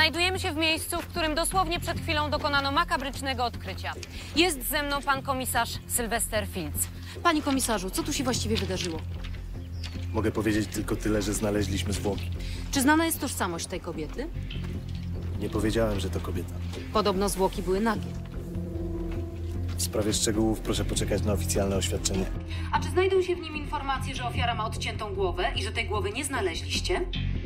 Znajdujemy się w miejscu, w którym dosłownie przed chwilą dokonano makabrycznego odkrycia. Jest ze mną pan komisarz Sylwester Fields. Panie komisarzu, co tu się właściwie wydarzyło? Mogę powiedzieć tylko tyle, że znaleźliśmy zwłoki. Czy znana jest tożsamość tej kobiety? Nie powiedziałem, że to kobieta. Podobno zwłoki były nagie. W sprawie szczegółów proszę poczekać na oficjalne oświadczenie. A czy znajdą się w nim informacje, że ofiara ma odciętą głowę i że tej głowy nie znaleźliście?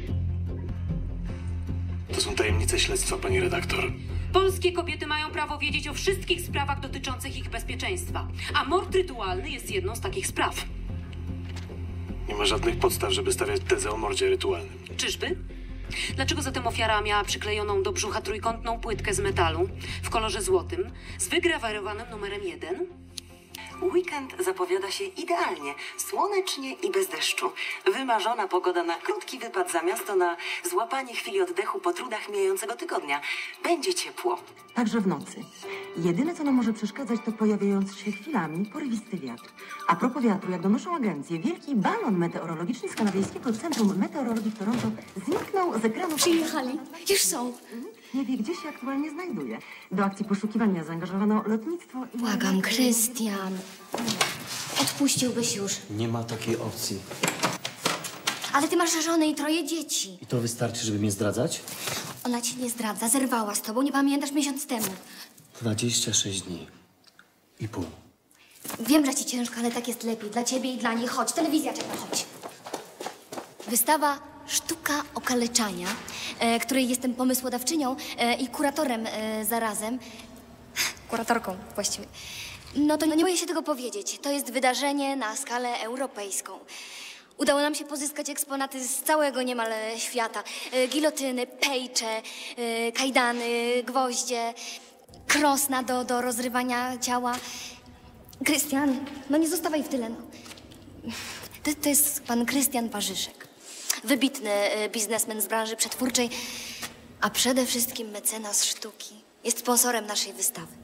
To są tajemnice śledztwa, pani redaktor. Polskie kobiety mają prawo wiedzieć o wszystkich sprawach dotyczących ich bezpieczeństwa, a mord rytualny jest jedną z takich spraw. Nie ma żadnych podstaw, żeby stawiać tezę o mordzie rytualnym. Czyżby? Dlaczego zatem ofiara miała przyklejoną do brzucha trójkątną płytkę z metalu w kolorze złotym z wygrawerowanym numerem 1? Weekend zapowiada się idealnie, słonecznie i bez deszczu. Wymarzona pogoda na krótki wypad za miasto, na złapanie chwili oddechu po trudach mijającego tygodnia. Będzie ciepło. Także w nocy. Jedyne, co nam może przeszkadzać, to pojawiający się chwilami porywisty wiatr. A propos wiatru, jak donoszą agencje, wielki balon meteorologiczny z kanadyjskiego Centrum Meteorologii w Toronto zniknął z ekranu... Przyjechali. Już są. Nie wie, gdzie się aktualnie znajduje. Do akcji poszukiwania zaangażowano lotnictwo i... Błagam, Krystian. Odpuściłbyś już. Nie ma takiej opcji. Ale ty masz żonę i 3 dzieci. I to wystarczy, żeby mnie zdradzać? Ona ci nie zdradza, zerwała z tobą, nie pamiętasz miesiąc temu. 26 dni. I pół. Wiem, że ci ciężko, ale tak jest lepiej. Dla ciebie i dla niej. Chodź, telewizja czeka, chodź. Wystawa Sztuka okaleczania, której jestem pomysłodawczynią i kuratorem zarazem. Kuratorką właściwie. No to nie boję się tego powiedzieć. To jest wydarzenie na skalę europejską. Udało nam się pozyskać eksponaty z całego niemal świata. Gilotyny, pejcze, kajdany, gwoździe, krosna do rozrywania ciała. Krystian, no nie zostawaj w tyle. No. To jest pan Krystian Parzyszek. Wybitny biznesmen z branży przetwórczej, a przede wszystkim mecenas sztuki. Jest sponsorem naszej wystawy.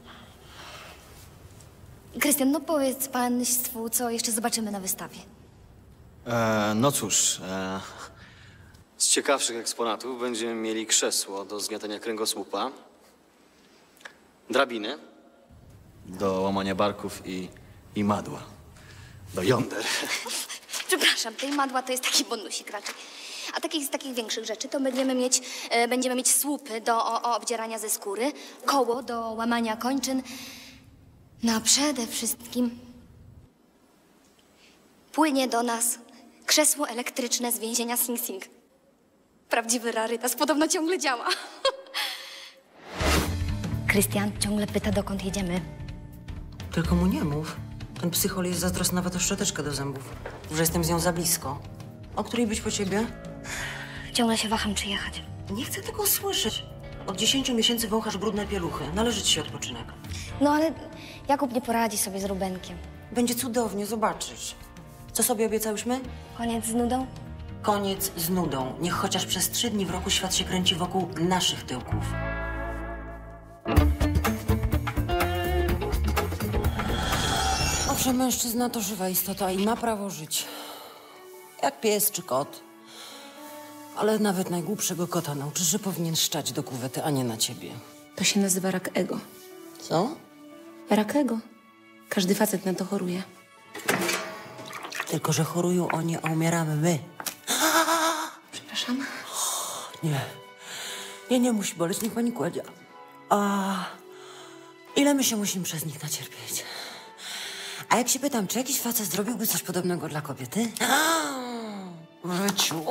Krystian, no powiedz państwu, co jeszcze zobaczymy na wystawie. No cóż, z ciekawszych eksponatów będziemy mieli krzesło do zgniatania kręgosłupa, drabiny do łamania barków i madła do jąder. Przepraszam, tej madła to jest taki bonusik raczej. A z takich większych rzeczy to będziemy mieć słupy do obdzierania ze skóry, koło do łamania kończyn, no a przede wszystkim płynie do nas krzesło elektryczne z więzienia Sing Sing. Prawdziwy rarytas, podobno ciągle działa. Krystian ciągle pyta, dokąd jedziemy. Tylko mu nie mów. Ten psychol jest zazdrosny nawet o szczoteczkę do zębów. Że jestem z nią za blisko. O której być po ciebie? Ciągle się waham, czy jechać. Nie chcę tego słyszeć. Od 10 miesięcy wąchasz brudne pieluchy. Należy ci się odpoczynek. No ale Jakub nie poradzi sobie z Rubenkiem. Będzie cudownie, zobaczysz. Co sobie obiecałyśmy? Koniec z nudą? Koniec z nudą. Niech chociaż przez 3 dni w roku świat się kręci wokół naszych tyłków. Owszem, mężczyzna to żywa istota i ma prawo żyć. Jak pies czy kot. Ale nawet najgłupszego kota nauczysz, że powinien szczać do kuwety, a nie na ciebie. To się nazywa rak ego. Co? Rak ego. Każdy facet na to choruje. Tylko że chorują oni, a umieramy my. Przepraszam. Nie. Nie musi boleć, niech pani kładzie. A ile my się musimy przez nich nacierpieć? A jak się pytam, czy jakiś facet zrobiłby coś podobnego dla kobiety? W życiu.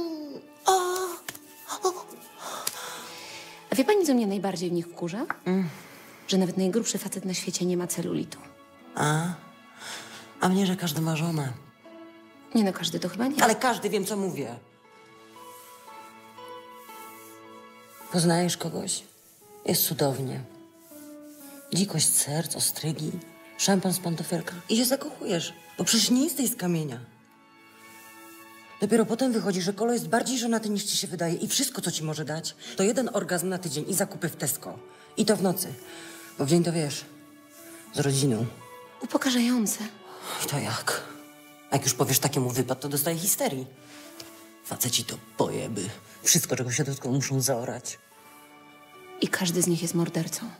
A wie pani, co mnie najbardziej w nich wkurza? Że nawet najgrubszy facet na świecie nie ma celulitu. A mnie, że każdy ma żonę. Nie no, każdy to chyba nie. Ale każdy, wiem, co mówię. Poznajesz kogoś? Jest cudownie. Dzikość serc, ostrygi, szampan z pantofelka. I się zakochujesz, bo przecież nie jesteś z kamienia. Dopiero potem wychodzi, że kolo jest bardziej żonaty, niż ci się wydaje. I wszystko, co ci może dać, to 1 orgazm na tydzień i zakupy w Tesco. I to w nocy. Bo w dzień to wiesz, z rodziną. Upokarzające. I to jak? A jak już powiesz takiemu wypad, to dostaje histerii. Faceci to pojeby. Wszystko, czego się dotkną, muszą zaorać. I każdy z nich jest mordercą.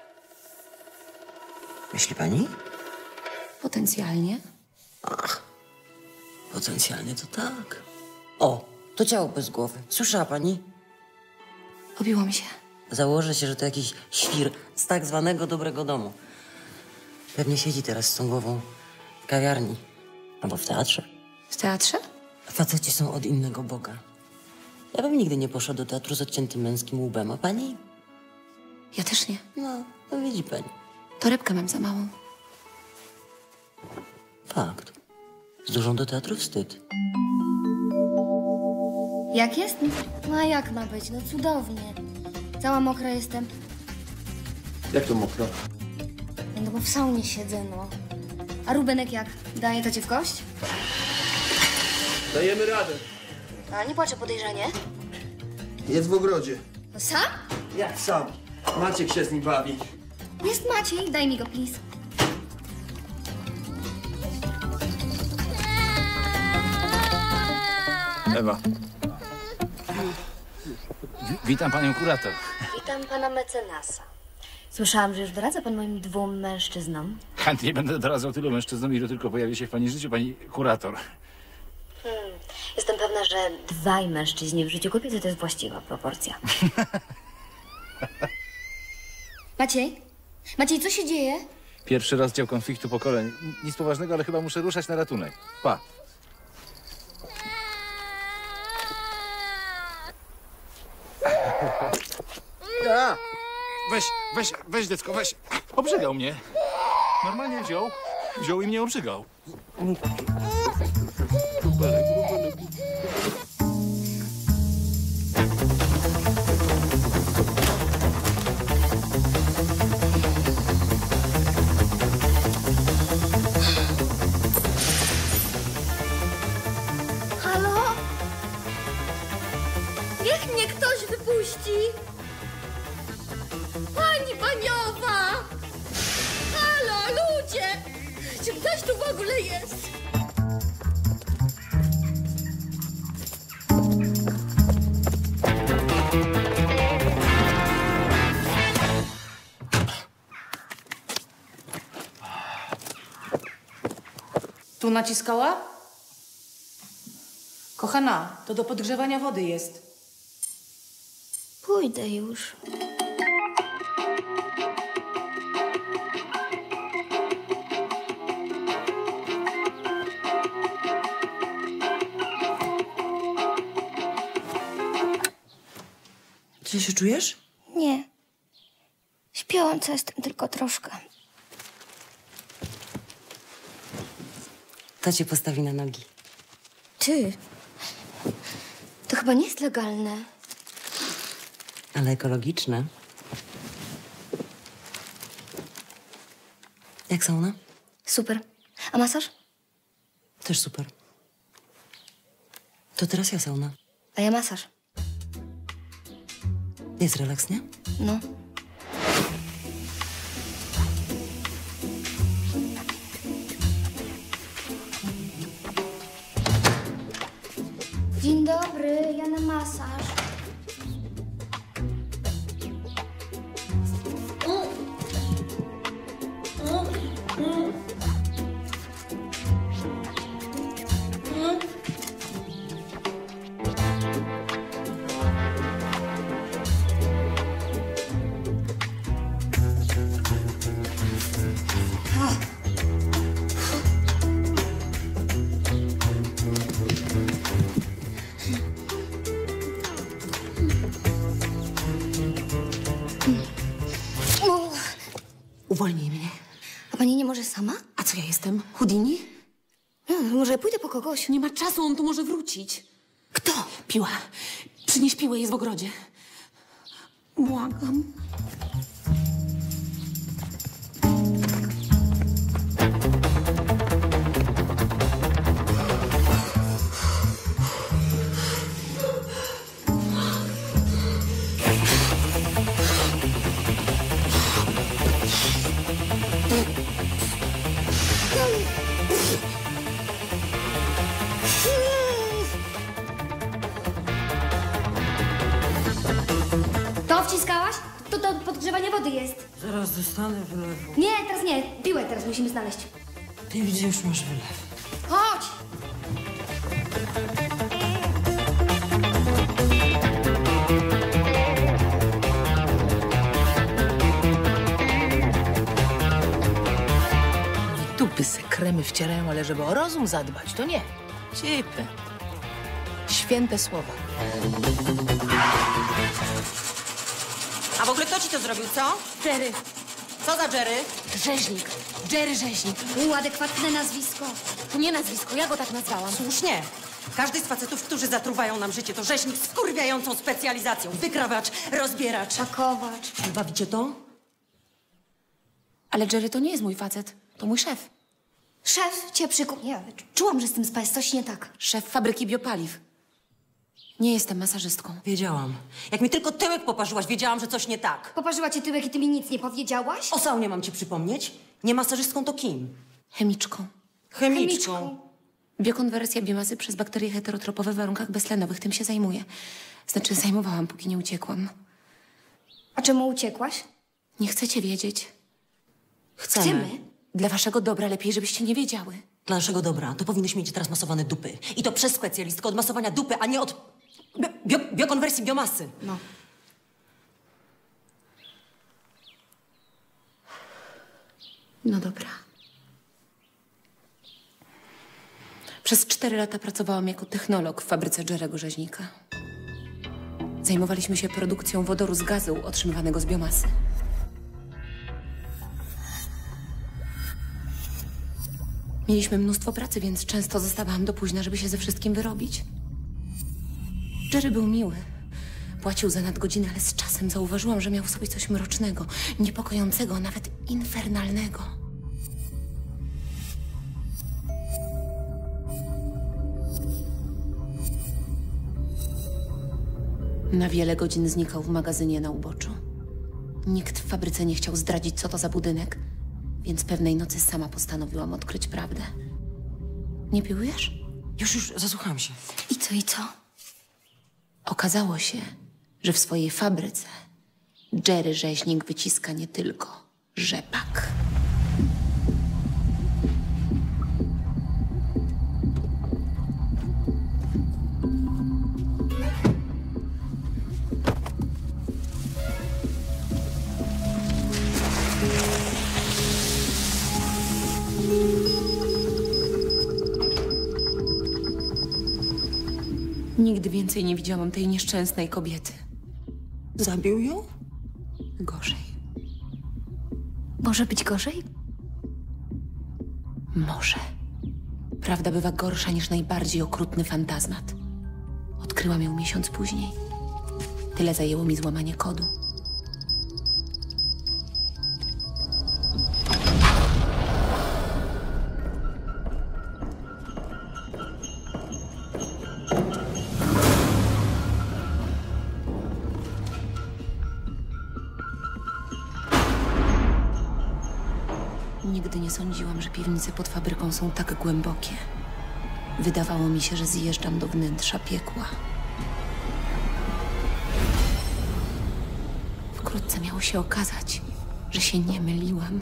Myśli pani? Potencjalnie. Ach, potencjalnie to tak. O, to ciało bez głowy. Słyszała pani? Obiło mi się. Założę się, że to jakiś świr z tak zwanego dobrego domu. Pewnie siedzi teraz z tą głową w kawiarni albo w teatrze. W teatrze? Faceci są od innego Boga. Ja bym nigdy nie poszła do teatru z odciętym męskim łbem, a pani? Ja też nie. No, to widzi pani. Torebkę mam za małą. Fakt. Z dużą do teatru wstyd. Jak jest? No a jak ma być? No cudownie. Cała mokra jestem. Jak to mokro? No bo w saunie siedzę, no. A Rubenek jak? Daje to cię w kość? Dajemy radę. A nie płacze podejrzanie? Jest w ogrodzie. No sam? Jak sam? Maciek się z nim bawi. Jest Maciej, daj mi go, please. Ewa. Witam panią kurator. Witam pana mecenasa. Słyszałam, że już doradza pan moim 2 mężczyznom. Chętnie będę doradzał tylu mężczyznom, ilu tylko pojawi się w pani życiu, pani kurator. Jestem pewna, że 2 mężczyźni w życiu kobiety to jest właściwa proporcja. Maciej? Maciej, co się dzieje? Pierwszy rozdział konfliktu pokoleń. Nic poważnego, ale chyba muszę ruszać na ratunek. Pa. Ja. Weź dziecko, weź. Obrzygał mnie. Normalnie wziął i mnie obrzygał. Halo? Niech mnie ktoś wypuści! Pani Baniowa! Halo, ludzie! Czy ktoś tu w ogóle jest? Tu naciskała? Kochana, to do podgrzewania wody jest. Pójdę już. Źle się czujesz? Nie. Śpiałam, co jestem tylko troszkę. To cię postawi na nogi. Ty. To chyba nie jest legalne. Ale ekologiczne. Jak sauna? Super. A masaż? Też super. To teraz ja sauna. A ja masaż. Jest relaks, nie? No. Dzień dobry, ja na masaż. Uwolnij mnie. A pani nie może sama? A co ja jestem? Houdini? No, może pójdę po kogoś. Nie ma czasu, on tu może wrócić. Kto? Piła. Przynieś piłę, jest w ogrodzie. Błagam. To wciskałaś? To podgrzewania wody jest. Zaraz dostanę wylewu. Nie, teraz nie. Piłę teraz musimy znaleźć. Ty widzę, już masz wylew. Chodź! Tupy se kremy wcierają, ale żeby o rozum zadbać, to nie. Cipy. Święte słowa. A w ogóle kto ci to zrobił, co? Jerry. Co za Jerry? Rzeźnik. Jerry Rzeźnik. Adekwatne nazwisko. To nie nazwisko, ja go tak nazwałam. Słusznie. Każdy z facetów, którzy zatruwają nam życie, to rzeźnik z wkurwiającą specjalizacją. Wykrawacz, rozbieracz. Pakowacz. Bawicie to? Ale Jerry to nie jest mój facet, to mój szef. Szef cię przykuł. Ja czułam, że z tym jest coś nie tak. Szef fabryki biopaliw. Nie jestem masażystką. Wiedziałam. Jak mi tylko tyłek poparzyłaś, wiedziałam, że coś nie tak. Poparzyła cię tyłek i ty mi nic nie powiedziałaś? O saunie mam ci przypomnieć. Nie masażystką to kim? Chemiczką. Chemiczką. Biokonwersja biomasy przez bakterie heterotropowe w warunkach beztlenowych. Tym się zajmuję. Znaczy, zajmowałam, póki nie uciekłam. A czemu uciekłaś? Nie chcecie wiedzieć. Chcemy. Dla waszego dobra lepiej, żebyście nie wiedziały. Dla naszego dobra to powinnyśmy mieć teraz masowane dupy. I to przez specjalistkę od masowania dupy, a nie od biokonwersji biomasy. No. No dobra. Przez 4 lata pracowałam jako technolog w fabryce Jerry'ego Rzeźnika. Zajmowaliśmy się produkcją wodoru z gazu otrzymywanego z biomasy. Mieliśmy mnóstwo pracy, więc często zostawałam do późna, żeby się ze wszystkim wyrobić. Jerry był miły. Płacił za nadgodziny, ale z czasem zauważyłam, że miał w sobie coś mrocznego, niepokojącego, a nawet infernalnego. Na wiele godzin znikał w magazynie na uboczu. Nikt w fabryce nie chciał zdradzić, co to za budynek, więc pewnej nocy sama postanowiłam odkryć prawdę. Nie piłujesz? Już, zasłuchałam się. I co? Okazało się, że w swojej fabryce Jerry Rzeźnik wyciska nie tylko rzepak. Nigdy więcej nie widziałam tej nieszczęsnej kobiety. Zabił ją? Gorzej. Może być gorzej? Może. Prawda bywa gorsza niż najbardziej okrutny fantazmat. Odkryłam ją miesiąc później. Tyle zajęło mi złamanie kodu. Nigdy nie sądziłam, że piwnice pod fabryką są tak głębokie. Wydawało mi się, że zjeżdżam do wnętrza piekła. Wkrótce miało się okazać, że się nie myliłam.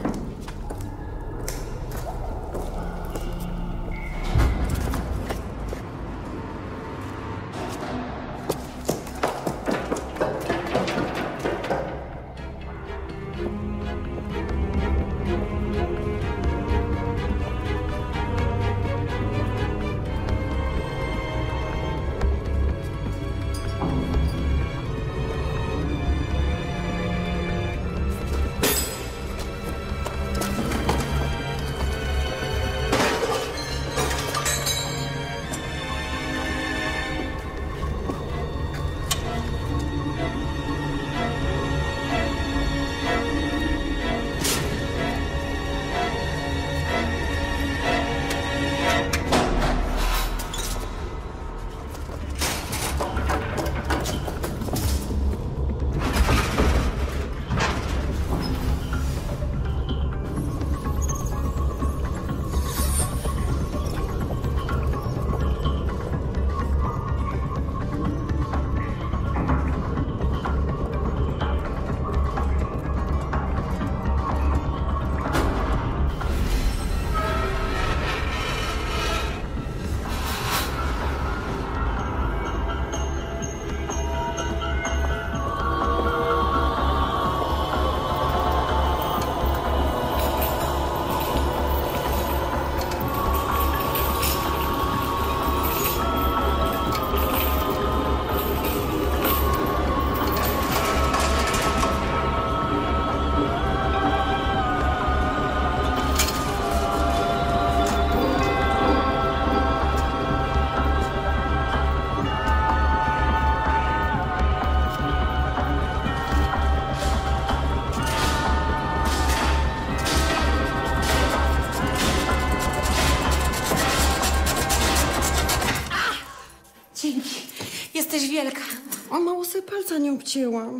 Jesteś wielka. O, mało sobie palca nie obcięłam.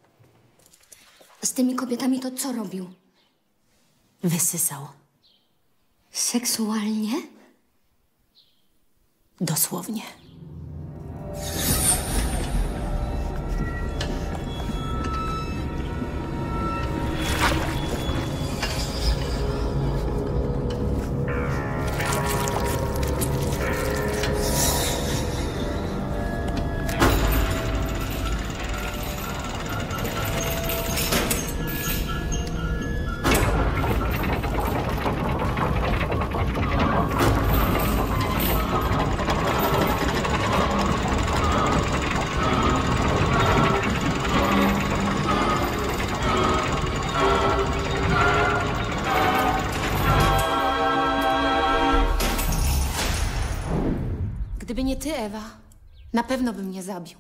Z tymi kobietami to co robił? Wysysał. Seksualnie? Dosłownie. Gdyby nie ty, Ewa, na pewno bym mnie zabił.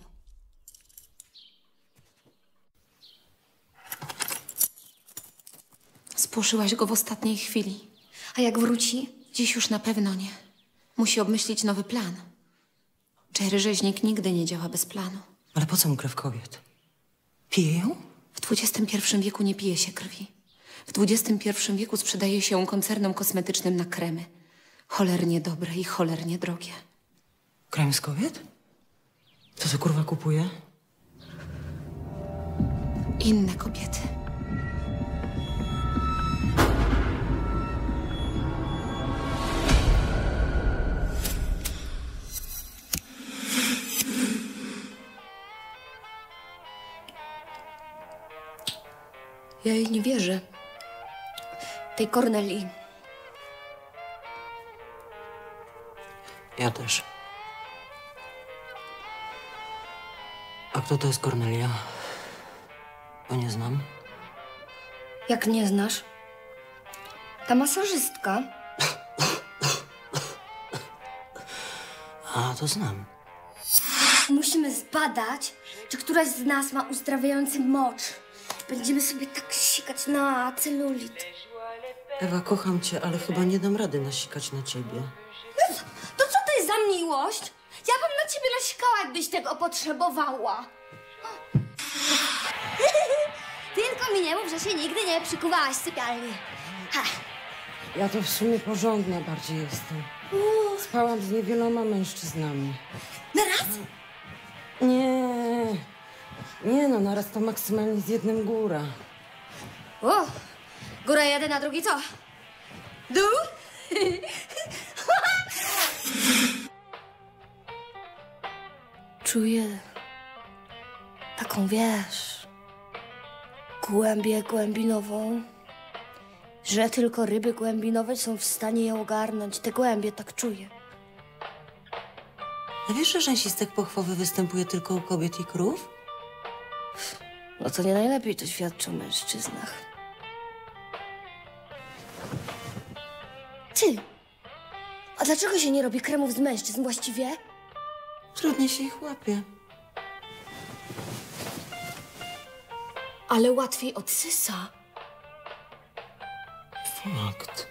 Spłoszyłaś go w ostatniej chwili. A jak wróci? Dziś już na pewno nie. Musi obmyślić nowy plan. Jerry Rzeźnik nigdy nie działa bez planu. Ale po co mu krew kobiet? Pije ją? W XXI wieku nie pije się krwi. W XXI wieku sprzedaje się ją koncernom kosmetycznym na kremy. Cholernie dobre i cholernie drogie. Krem z kobiet? Co to kurwa kupuje? Inne kobiety. Ja jej nie wierzę. Tej Kornelii. Ja też. A kto to jest Kornelia? Bo nie znam. Jak nie znasz? Ta masażystka. A, to znam. Musimy zbadać, czy któraś z nas ma uzdrawiający mocz. Będziemy sobie tak sikać na celulit. Ewa, kocham cię, ale chyba nie dam rady nasikać na ciebie. To co to jest za miłość? Ja bym na ciebie nasikała, jakbyś tego potrzebowała. Tylko mi nie mów, że się nigdy nie przykuwałaś w sypialni. Ha. Ja to w sumie porządna bardziej jestem. Spałam z niewieloma mężczyznami. Naraz? Nie. Nie no, naraz to maksymalnie z jednym góra. O, góra jeden, a drugi co? Dół? Czuję taką, wiesz, głębię głębinową, że tylko ryby głębinowe są w stanie ją ogarnąć. Te głębie tak czuję. A wiesz, że rzęsistek pochwowy występuje tylko u kobiet i krów? No to nie najlepiej to świadczy o mężczyznach. Ty, a dlaczego się nie robi kremów z mężczyzn właściwie? Trudniej się ich łapie. Ale łatwiej odsysa. Fakt.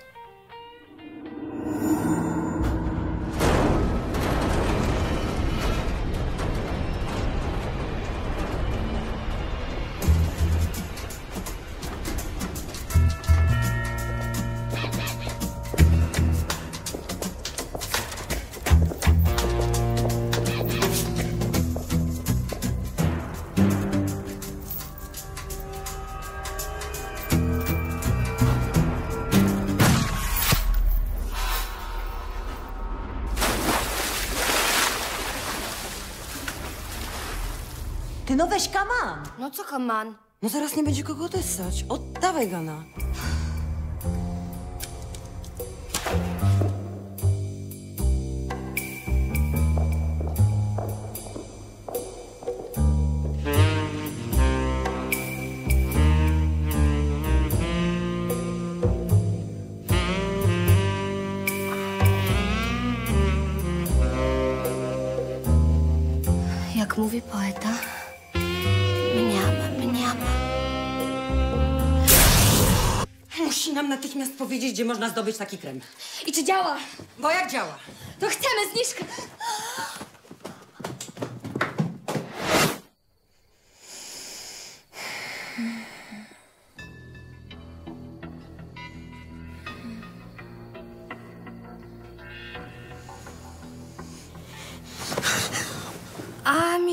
Ty no weź kaman! No co, kaman? No zaraz nie będzie kogo odessać. Oddawaj gana. Jak mówi poeta, mniama, mniama. Musi nam natychmiast powiedzieć, gdzie można zdobyć taki krem. I czy działa? Bo jak działa? To chcemy zniżkę.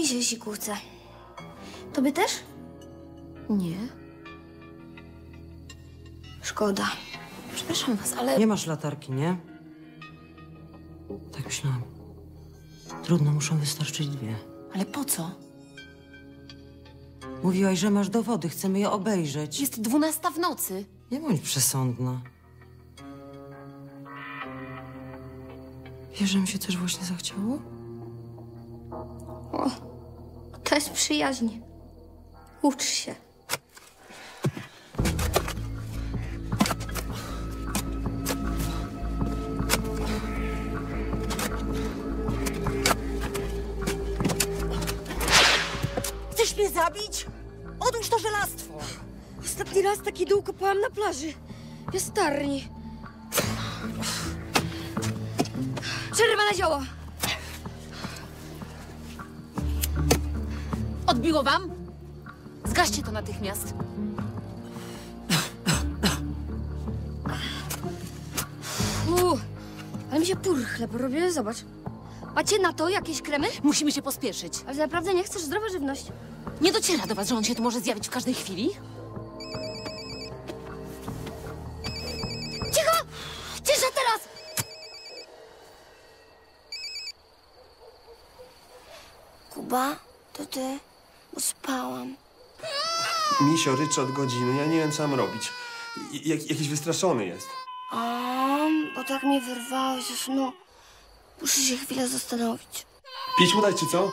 się siku chce. Tobie też? Nie. Szkoda. Przepraszam was, ale... Nie masz latarki, nie? Tak myślałam. Trudno, muszą wystarczyć 2. Ale po co? Mówiłaś, że masz dowody, chcemy je obejrzeć. Jest 12 w nocy. Nie bądź przesądna. Wiesz, że mi się też właśnie zachciało? O, to jest przyjaźń. Ucz się. Chcesz mnie zabić? Odłóż to żelastwo. Ostatni raz taki dół kopałam na plaży. W jastarni. Przerwa na zioło. Odbiło wam? Zgaście to natychmiast. Ale mi się purchle porobiły, zobacz. Macie na to jakieś kremy? Musimy się pospieszyć. Ale naprawdę nie chcesz zdrowa żywność? Nie dociera do was, że on się tu może zjawić w każdej chwili? Cicho! Cisza teraz! Kuba, to ty? Bo spałam. Misio ryczy od godziny, ja nie wiem, co mam robić. Jakiś wystraszony jest. Bo tak mnie wyrwałeś ze snu. Muszę się chwilę zastanowić. Pić mu dać, czy co?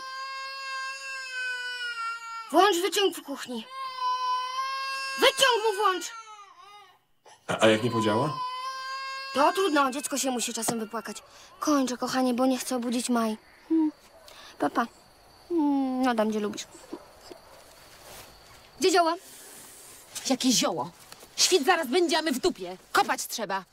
Włącz wyciąg w kuchni. Wyciąg mu włącz! A jak nie podziała? To trudno, dziecko się musi czasem wypłakać. Kończę, kochanie, bo nie chcę obudzić Mai. Papa. No tam, gdzie lubisz. Gdzie zioła? Jakie zioło? Świt zaraz będzie, a my w dupie. Kopać trzeba.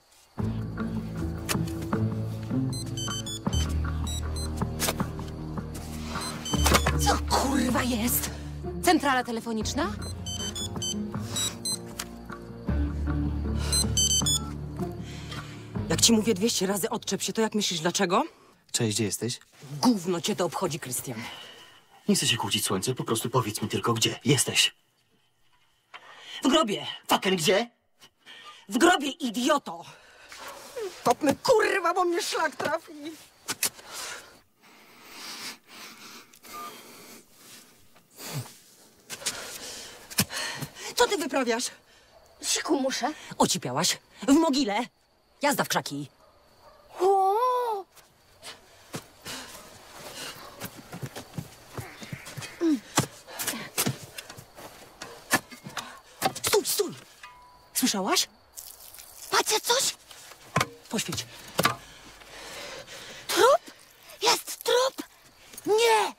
Co kurwa jest? Centrala telefoniczna? Jak ci mówię 200 razy odczep się, to jak myślisz dlaczego? Cześć, gdzie jesteś? Gówno cię to obchodzi, Krystian. Nie chcę się kłócić, słońce, po prostu powiedz mi tylko, gdzie jesteś. W grobie! Fucking gdzie? W grobie, idioto! Kopmy, kurwa, bo mnie szlak trafi! Co ty wyprawiasz? Siku muszę. Ocipiałaś? W mogile? Jazda w krzaki. O! Stój, stój! Słyszałaś? Macie coś? Poświeć. Trup? Jest trup? Nie!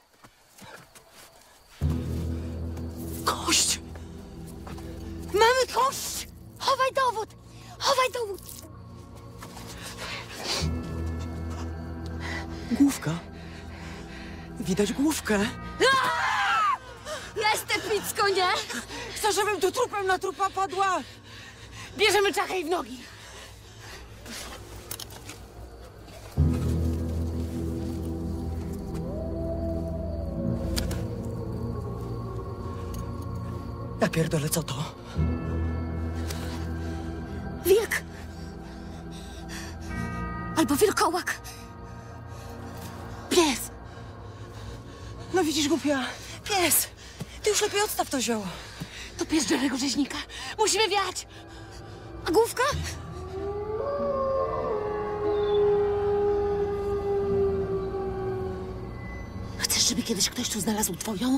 Kość! Mamy kość! Chowaj dowód! Chowaj dowód! Główka. Widać główkę. Jestem picko, nie? Chcę, żebym tu trupem na trupa padła. Bierzemy czachę i w nogi. Ja pierdolę, co to? Wilk! Albo wilkołak! Pies! No widzisz, głupia. Pies! Ty już lepiej odstaw to zioło. To pies Jerry'ego rzeźnika. Musimy wiać. A główka? Chcesz, żeby kiedyś ktoś tu znalazł twoją?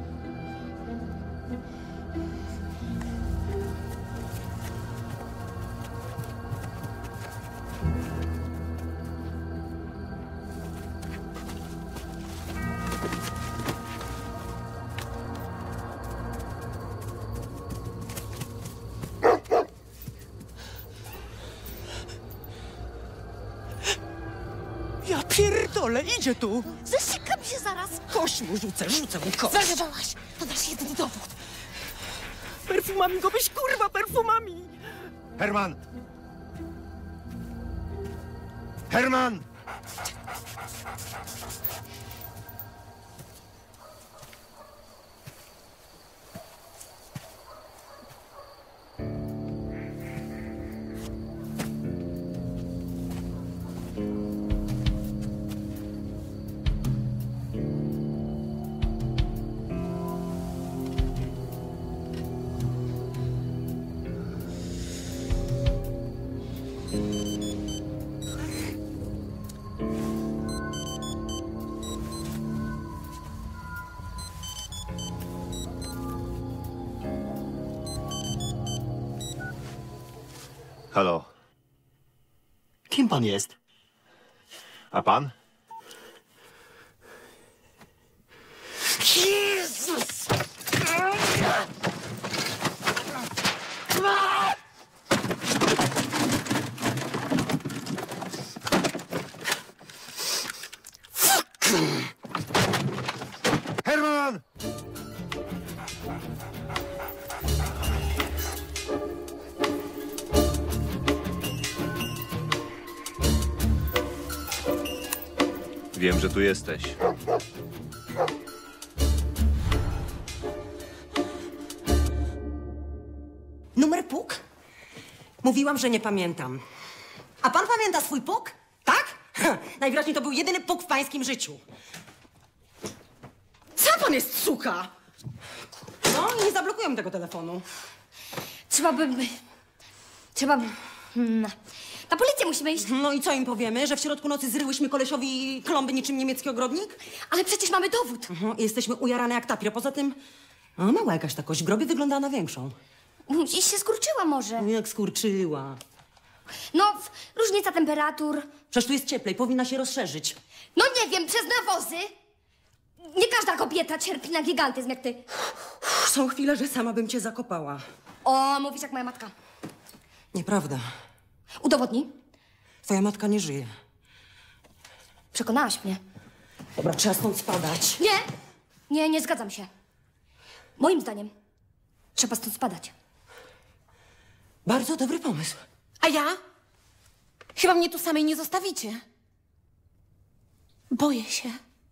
Ja pierdolę, idzie tu. Zasikam się zaraz! Kość mu rzucę mu kość. Zwariowałaś! To nasz jedyny dowód. Perfumami go byś, kurwa, perfumami. Herman! Herman! Halo. Kim pan jest? A pan? Jezus! Herman! Wiem, że tu jesteś. Numer puk? Mówiłam, że nie pamiętam. A pan pamięta swój puk? Tak? Najwyraźniej to był jedyny puk w pańskim życiu. Co pan jest, suka? No i nie zablokują mi tego telefonu. Trzeba by... Na policję musimy iść. No i co im powiemy? Że w środku nocy zryłyśmy kolesiowi klomby niczym niemiecki ogrodnik? Ale przecież mamy dowód. Jesteśmy ujarane jak tapir. Poza tym, mała jakaś ta kość w grobie wygląda na większą. I się skurczyła może. Jak skurczyła. No, różnica temperatur. Przecież tu jest cieplej, powinna się rozszerzyć. No nie wiem, przez nawozy. Nie każda kobieta cierpi na gigantyzm jak ty. Są chwile, że sama bym cię zakopała. O, mówisz jak moja matka. Nieprawda. Udowodnij. Twoja matka nie żyje. Przekonałaś mnie. Dobra, trzeba stąd spadać. Nie zgadzam się. Moim zdaniem trzeba stąd spadać. Bardzo dobry pomysł. A ja? Chyba mnie tu samej nie zostawicie. Boję się.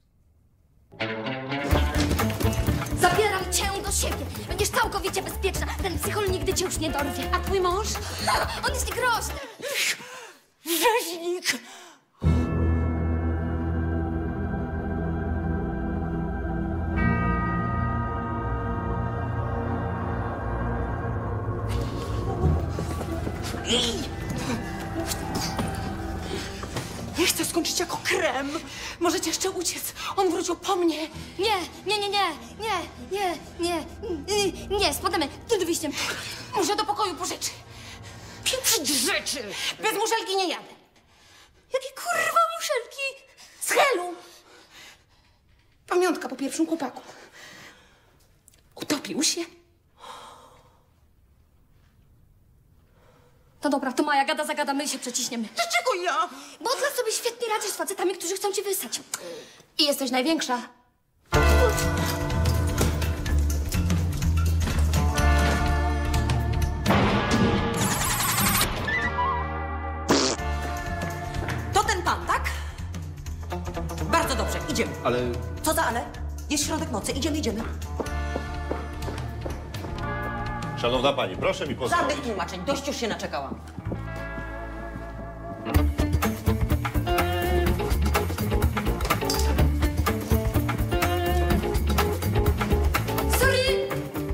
Zabieram cię do siebie. Będziesz całkowicie bezpieczna. Ten psychol nigdy cię już nie dorwie. A twój mąż? On jest groźny. Rzeźnik! Nie chcę skończyć jako krem. Możecie jeszcze uciec. On wrócił po mnie. Nie, spadamy tym wyjściem. Muszę do pokoju po rzeczy. Pieprzyć rzeczy. Bez muszelki nie jadę. Jakie kurwa muszelki? Z Helu. Pamiątka po pierwszym chłopaku. Utopił się. No dobra, to Maja gada, zagadamy i się przeciśniemy. Dlaczego ja? Bo dla sobie świetnie radzisz z facetami, którzy chcą cię wysać. I jesteś największa. To ten pan, tak? Bardzo dobrze, idziemy. Ale... Co za ale? Jest środek nocy, idziemy. Szanowna pani, proszę mi pozwolić. Żadnych tłumaczeń, dość już się naczekałam. Sorry!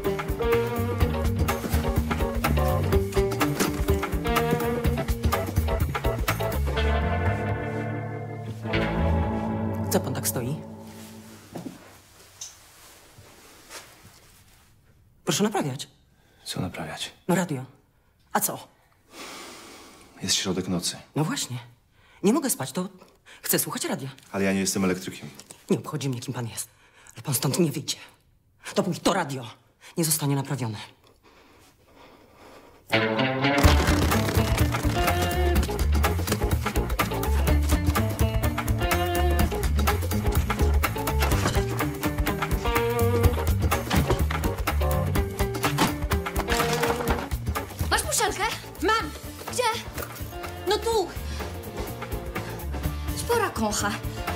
Co pan tak stoi? Proszę naprawiać. Co naprawiać? No radio. A co? Jest środek nocy. No właśnie. Nie mogę spać, to chcę słuchać radia. Ale ja nie jestem elektrykiem. Nie obchodzi mnie, kim pan jest. Ale pan stąd nie wyjdzie. Dopóki to radio nie zostanie naprawione. Masz muszelkę? Mam. Gdzie? No tu. Spora kocha.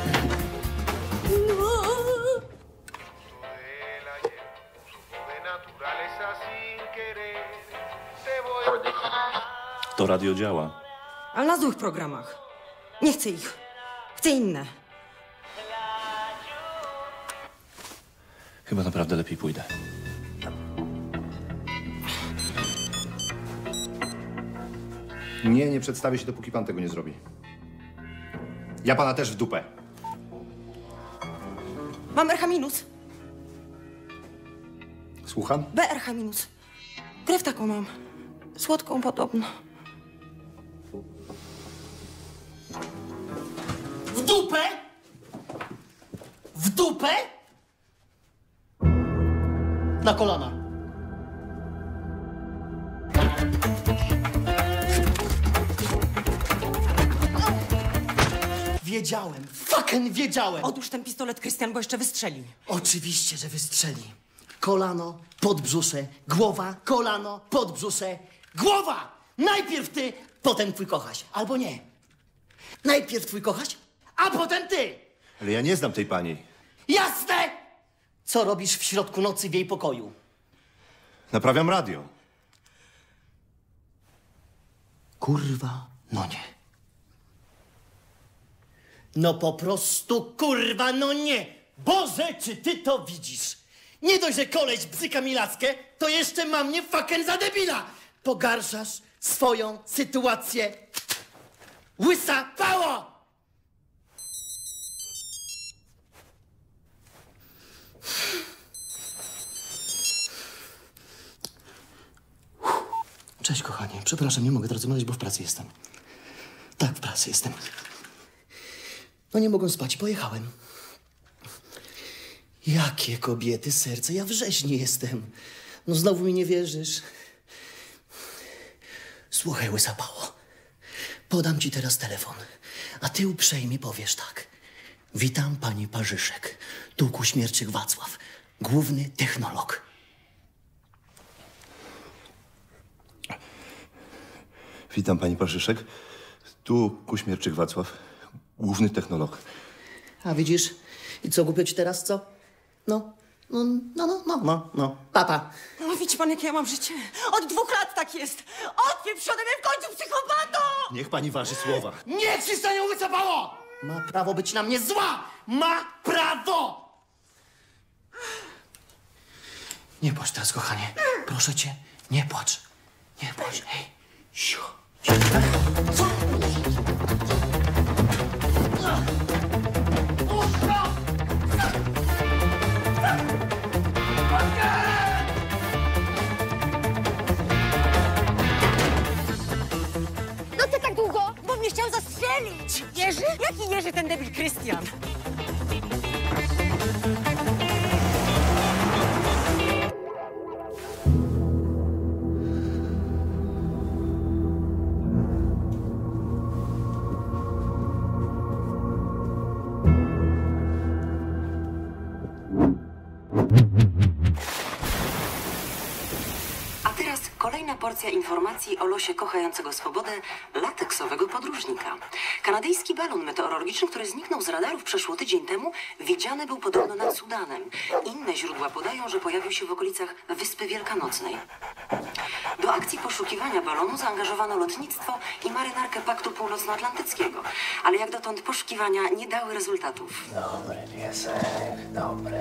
To radio działa. Ale na złych programach. Nie chcę ich. Chcę inne. Chyba naprawdę lepiej pójdę. Nie przedstawię się, dopóki pan tego nie zrobi. Ja pana też w dupę. Mam RH minus. Słucham? BRH minus. Krew taką mam. Słodką podobno. W dupę? W dupę? Na kolana. Wiedziałem, fucking wiedziałem! Odłóż ten pistolet, Krystian, bo jeszcze wystrzeli. Oczywiście, że wystrzeli. Kolano, podbrzusze, głowa, kolano, podbrzusze, głowa! Najpierw ty, potem twój kochaś. Albo nie. Najpierw twój kochaś, a potem ty! Ale ja nie znam tej pani. Jasne! Co robisz w środku nocy w jej pokoju? Naprawiam radio. Kurwa, no nie. No po prostu, kurwa, no nie! Boże, czy ty to widzisz? Nie dość, że koleś bzyka mi laskę, to jeszcze ma mnie fucking za debila! Pogarszasz swoją sytuację. Łysa pało! Cześć, kochanie. Przepraszam, nie mogę teraz rozmawiać, bo w pracy jestem. Tak, w pracy jestem. No nie mogłem spać, pojechałem. Jakie kobiety, serce, ja wrześni jestem. No znowu mi nie wierzysz. Słuchaj, łysapało. Podam ci teraz telefon, a ty uprzejmie powiesz tak. Witam, pani Parzyszek. Tu Kuśmierczyk Wacław, główny technolog. Witam, pani Parzyszek. Tu Kuśmierczyk Wacław, główny technolog. A widzisz? I co, głupio ci teraz, co? No. Papa. No widzi pan, jakie ja mam życie? Od 2 lat tak jest. Odpieprz ode mnie w końcu, psychopato! Niech pani waży słowa. Nie ci się nią wycofało! Ma prawo być na mnie zła! Ma prawo! Nie płacz teraz, kochanie. Proszę cię, nie płacz. Nie płacz. Hej, siu. Co? No ty tak długo, bo mnie chciał zastrzelić. Jerzy? Jaki Jerzy, ten debil Krystian? Kolejna porcja informacji o losie kochającego swobodę lateksowego podróżnika. Kanadyjski balon meteorologiczny, który zniknął z radarów przeszło tydzień temu, widziany był podobno nad Sudanem. Inne źródła podają, że pojawił się w okolicach Wyspy Wielkanocnej. Do akcji poszukiwania balonu zaangażowano lotnictwo i marynarkę Paktu Północnoatlantyckiego. Ale jak dotąd poszukiwania nie dały rezultatów. Dobry piesek, dobry.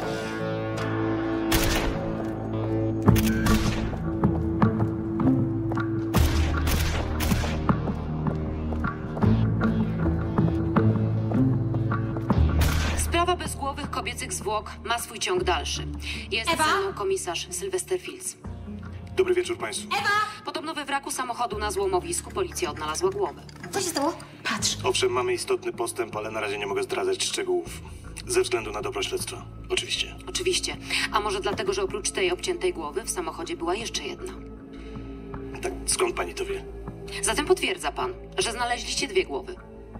Sprawa bezgłowych kobiecych zwłok ma swój ciąg dalszy. Jest ze mną komisarz Sylwester Fields. Dobry wieczór państwu. Podobno we wraku samochodu na złomowisku policja odnalazła głowę. Co się stało? Patrz. Owszem, mamy istotny postęp, ale na razie nie mogę zdradzać szczegółów. Ze względu na dobro śledztwa. Oczywiście. Oczywiście. A może dlatego, że oprócz tej obciętej głowy w samochodzie była jeszcze jedna? Tak, skąd pani to wie? Zatem potwierdza pan, że znaleźliście 2 głowy.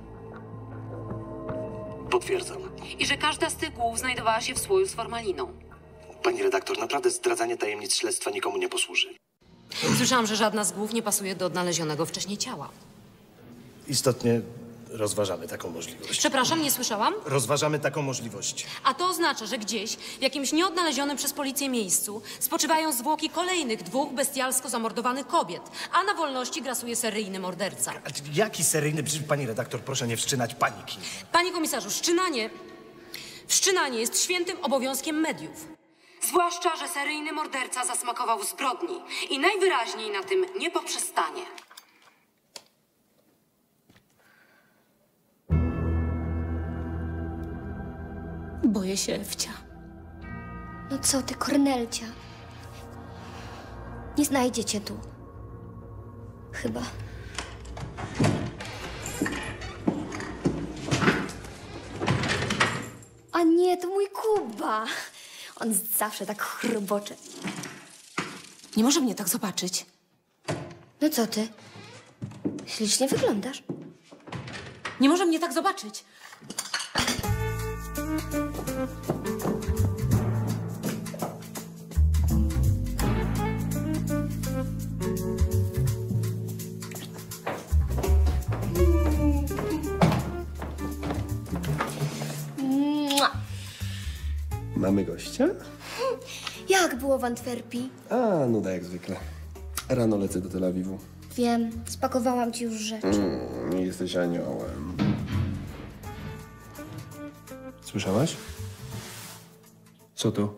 Potwierdzam. I że każda z tych głów znajdowała się w słoju z formaliną. Pani redaktor, naprawdę zdradzanie tajemnic śledztwa nikomu nie posłuży. Słyszałam, że żadna z głów nie pasuje do odnalezionego wcześniej ciała. Istotnie rozważamy taką możliwość. Przepraszam, nie słyszałam? Rozważamy taką możliwość. A to oznacza, że gdzieś, w jakimś nieodnalezionym przez policję miejscu, spoczywają zwłoki kolejnych 2 bestialsko zamordowanych kobiet, a na wolności grasuje seryjny morderca. Jaki seryjny? Pani redaktor, proszę nie wszczynać paniki. Panie komisarzu, wszczynanie jest świętym obowiązkiem mediów. Zwłaszcza, że seryjny morderca zasmakował zbrodni i najwyraźniej na tym nie poprzestanie. Boję się, Ewcia. No co ty, Kornelcia? Nie znajdzie cię tu. Chyba. A nie, to mój Kuba. On zawsze tak chrobocze. Nie może mnie tak zobaczyć. No co ty? Ślicznie wyglądasz. Nie może mnie tak zobaczyć. Mua. Mamy gościa? Jak było w Antwerpii? A, nuda jak zwykle. Rano lecę do Tel Awiwu. Wiem, spakowałam ci już rzeczy. Nie jesteś aniołem. Słyszałaś? Co to?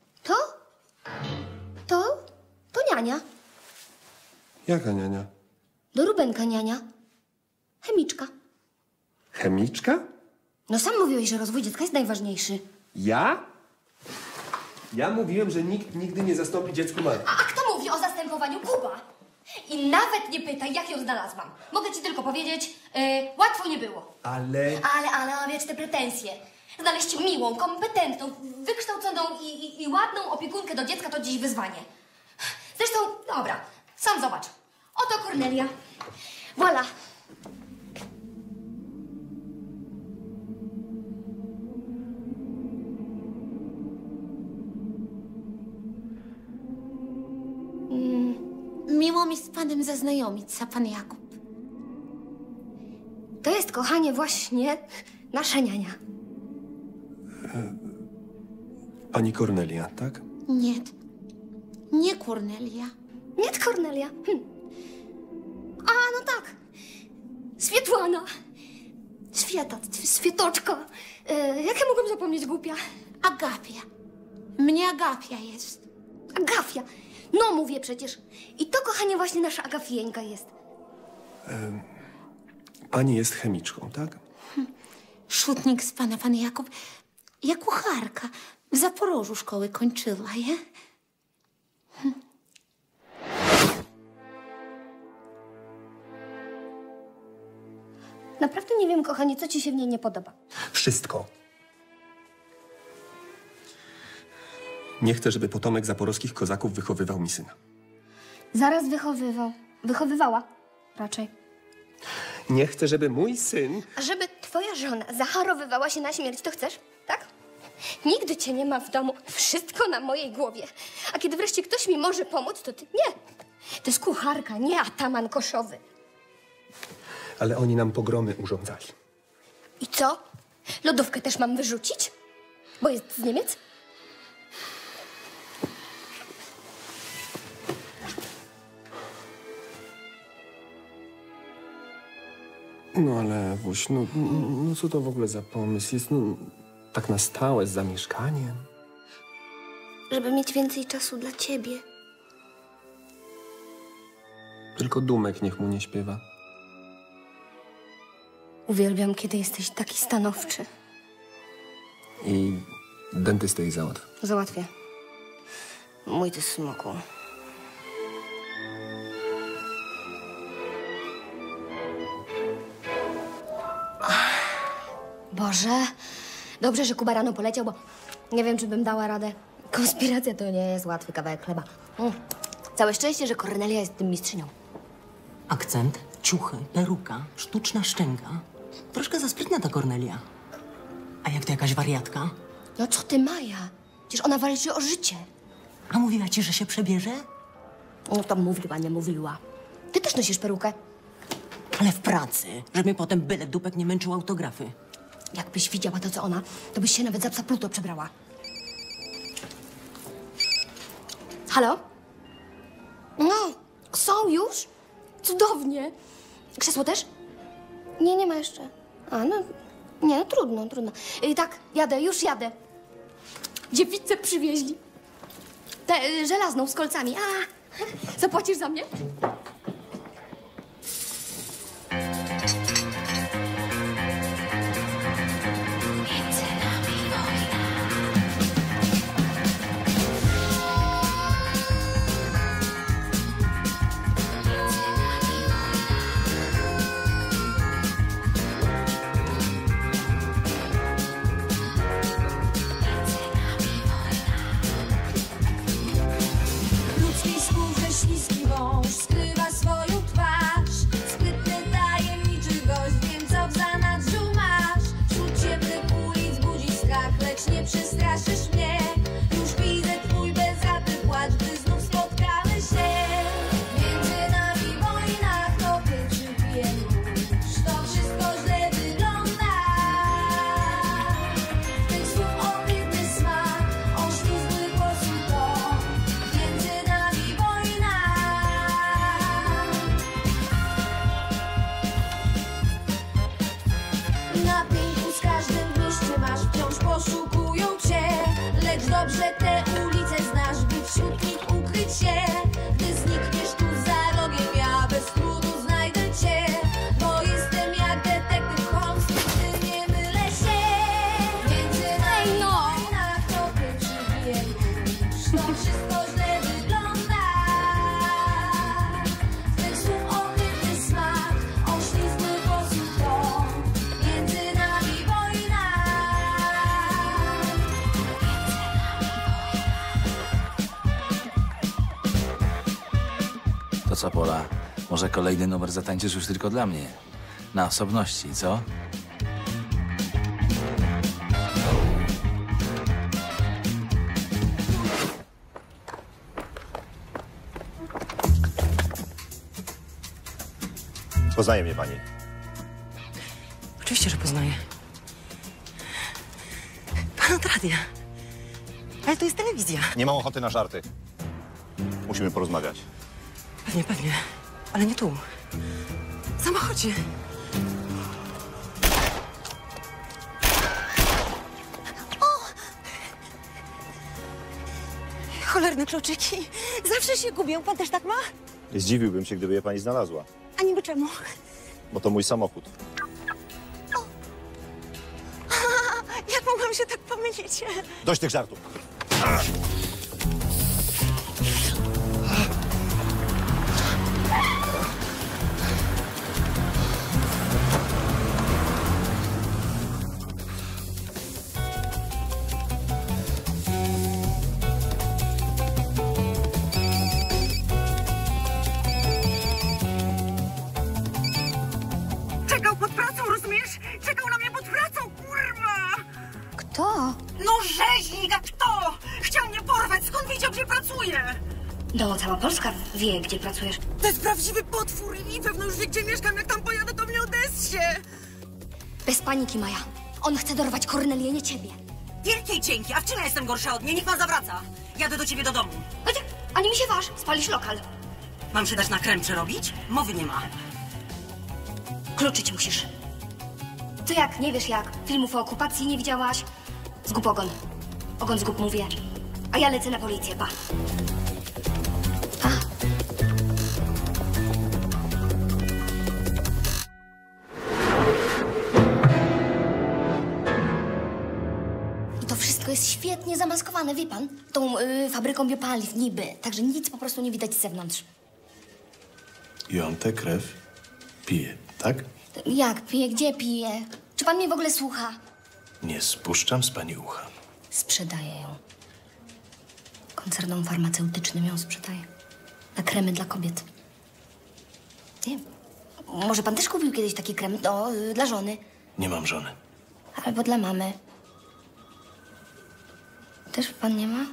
To niania. Jaka niania? Do Rubenka niania. Chemiczka. Chemiczka? No sam mówiłeś, że rozwój dziecka jest najważniejszy. Ja? Ja mówiłem, że nikt nigdy nie zastąpi dziecku matki. A kto mówi o zastępowaniu? Kuba. I nawet nie pytaj, jak ją znalazłam. Mogę ci tylko powiedzieć, łatwo nie było. Ale Ale, wiesz, te pretensje. Znaleźć miłą, kompetentną, wykształconą i ładną opiekunkę do dziecka to dziś wyzwanie. Zresztą, dobra, sam zobacz. Oto Kornelia. Voilà. Miło mi z panem zaznajomić, pan Jakub. To jest, kochanie, właśnie nasza niania. pani Kornelia, tak? Nie. Nie Kornelia. Nie Kornelia. A, no tak. Swietłana. Świetoczka. Jak ja mogłam zapomnieć, głupia? Agapia. Mnie Agapia jest. Agafia. No, mówię przecież. I to, kochanie, właśnie nasza Agafieńka jest. Pani jest chemiczką, tak? Szutnik z pana, pan Jakub. Ja kucharka. W Zaporożu szkoły kończyła, je? Naprawdę nie wiem, kochanie, co ci się w niej nie podoba. Wszystko. Nie chcę, żeby potomek zaporowskich kozaków wychowywał mi syna. Zaraz wychowywał. Wychowywała. Raczej. Nie chcę, żeby mój syn... A żeby twoja żona zachorowywała się na śmierć, to chcesz? Tak? Nigdy cię nie ma w domu. Wszystko na mojej głowie. A kiedy wreszcie ktoś mi może pomóc, to ty nie. To jest kucharka, nie ataman koszowy. Ale oni nam pogromy urządzali. I co? Lodówkę też mam wyrzucić? Bo jest z Niemiec? No ale Ewuś, no co to w ogóle za pomysł? Jest tak na stałe, z zamieszkaniem. Żeby mieć więcej czasu dla ciebie. Tylko Dumek niech mu nie śpiewa. Uwielbiam, kiedy jesteś taki stanowczy. I dentystę jej załatw. Załatwię. Mój ty smoku. Boże, dobrze, że Kuba rano poleciał, bo nie wiem, czy bym dała radę. Konspiracja to nie jest łatwy kawałek chleba. Całe szczęście, że Kornelia jest tym mistrzynią. Akcent, ciuchy, peruka, sztuczna szczęka. Troszkę za sprytna ta Kornelia. A jak to jakaś wariatka? No co ty, Maja? Przecież ona walczy o życie. A mówiła ci, że się przebierze? No to mówiła, nie mówiła. Ty też nosisz perukę. Ale w pracy, żeby mnie potem byle dupek nie męczył autografy. Jakbyś widziała to, co ona, to byś się nawet za psa Pluto przebrała. Halo? No, są już? Cudownie. Krzesło też? Nie, nie ma jeszcze. A, no, nie, no trudno. Tak, jadę, już jadę. Dziewicę przywieźli. Tę żelazną z kolcami. A, zapłacisz za mnie? lecz nie przestraszysz mnie. Już widzę twój bezradny płacz, gdy znów spotkamy się. Między nami wojna, kto pierwszy pije już. To wszystko źle wygląda. Tych słów ohydny smak, oślizgły głosu to. Między nami wojna. Na pięknu z każdym w mieście masz, wciąż poszukują cię. Lecz dobrze te ulice znasz, by wśród nich ukryć się. Gdy znikniesz tu za rogiem, ja bez trudu znajdę cię. Bo jestem jak detektyw Holmes, nigdy nie mylę się. Między nami wojna, kto pierwszy bije już. To wszystko źle wygląda. Z tych słów ohydny smak, oślizgły głosu to. Między nami wojna. To co, Pola? Może kolejny numer zatańczysz już tylko dla mnie? Na osobności, co? Poznaje mnie pani. Oczywiście, że poznaję. Pan od radia. Ale to jest telewizja. Nie mam ochoty na żarty. Musimy porozmawiać. Pewnie, pewnie. Ale nie tu. W samochodzie. Cholerne kluczyki. Zawsze się gubię. Pan też tak ma? Zdziwiłbym się, gdyby je pani znalazła. A niby czemu? Bo to mój samochód. Jak mogłam się tak pomylić? Dość tych żartów. Czekał pod pracą, rozumiesz? Czekał na mnie pod pracą, kurwa! Kto? No rzeźnik, a kto? Chciał mnie porwać, skąd wiedział, gdzie pracuję? No, cała Polska wie, gdzie pracujesz. To jest prawdziwy potwór i pewno już wie, gdzie mieszkam. Jak tam pojadę, to mnie odessie. Bez paniki, Maja. On chce dorwać Kornelię, nie ciebie. Wielkiej dzięki, a w czym ja jestem gorsza od niej? Niech pan zawraca. Jadę do ciebie do domu. A nie mi się waż, spalisz lokal. Mam się dać na krem przerobić? Mowy nie ma. Kluczyć musisz. To jak, nie wiesz jak? Filmów o okupacji nie widziałaś? Zgub ogon. Ogon zgub, mówię. A ja lecę na policję, pa. I to wszystko jest świetnie zamaskowane, wie pan? Tą fabryką biopaliw, niby. Także nic po prostu nie widać z zewnątrz. I on tę krew pije, tak? Jak pije? Gdzie pije? Czy pan mnie w ogóle słucha? Nie spuszczam z pani ucha. Sprzedaje ją. Koncernom farmaceutycznym ją sprzedaje. Na kremy dla kobiet. Nie wiem. Może pan też kupił kiedyś taki krem dla żony? Nie mam żony. Albo dla mamy. Też pan nie ma?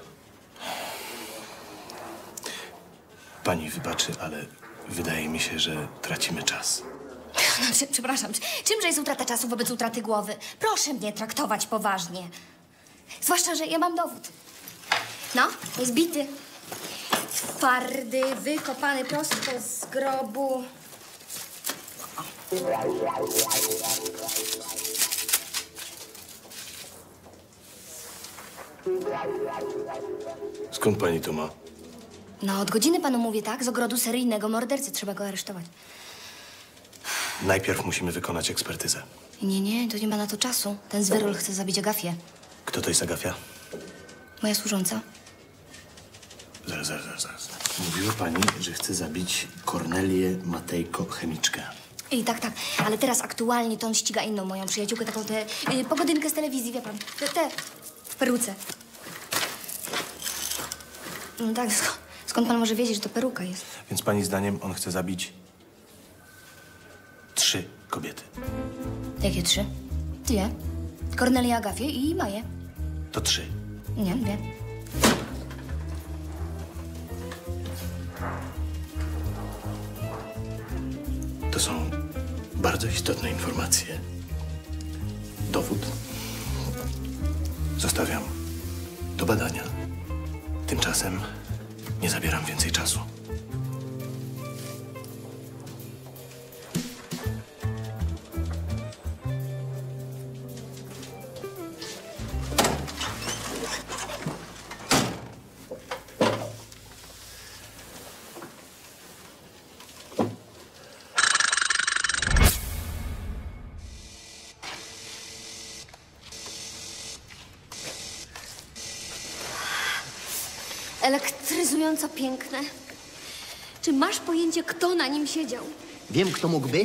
Pani wybaczy, ale wydaje mi się, że tracimy czas. Przepraszam, czymże jest utrata czasu wobec utraty głowy? Proszę mnie traktować poważnie. Zwłaszcza, że ja mam dowód. No, jest bity. Twardy, wykopany prosto z grobu. Skąd pani to ma? No, od godziny panu mówię, tak? Z ogrodu seryjnego mordercy. Trzeba go aresztować. Najpierw musimy wykonać ekspertyzę. Nie, to nie ma na to czasu. Ten zwyrol chce zabić Agafię. Kto to jest Agafia? Moja służąca. Zaraz. Mówiła pani, że chce zabić Kornelię Matejko, chemiczkę. I tak, ale teraz aktualnie to on ściga inną moją przyjaciółkę, taką tę pogodynkę z telewizji, wie pan. Tę w peruce. No tak, skąd pan może wiedzieć, że to peruka jest? Więc pani zdaniem on chce zabić 3 kobiety. Jakie 3? Dwie. Kornelię, Agafię i Maję. To 3. Nie, 2. To są bardzo istotne informacje. Dowód zostawiam do badania. Tymczasem nie zabieram więcej czasu. Elektryzująco piękne. Czy masz pojęcie, kto na nim siedział? Wiem, kto mógłby.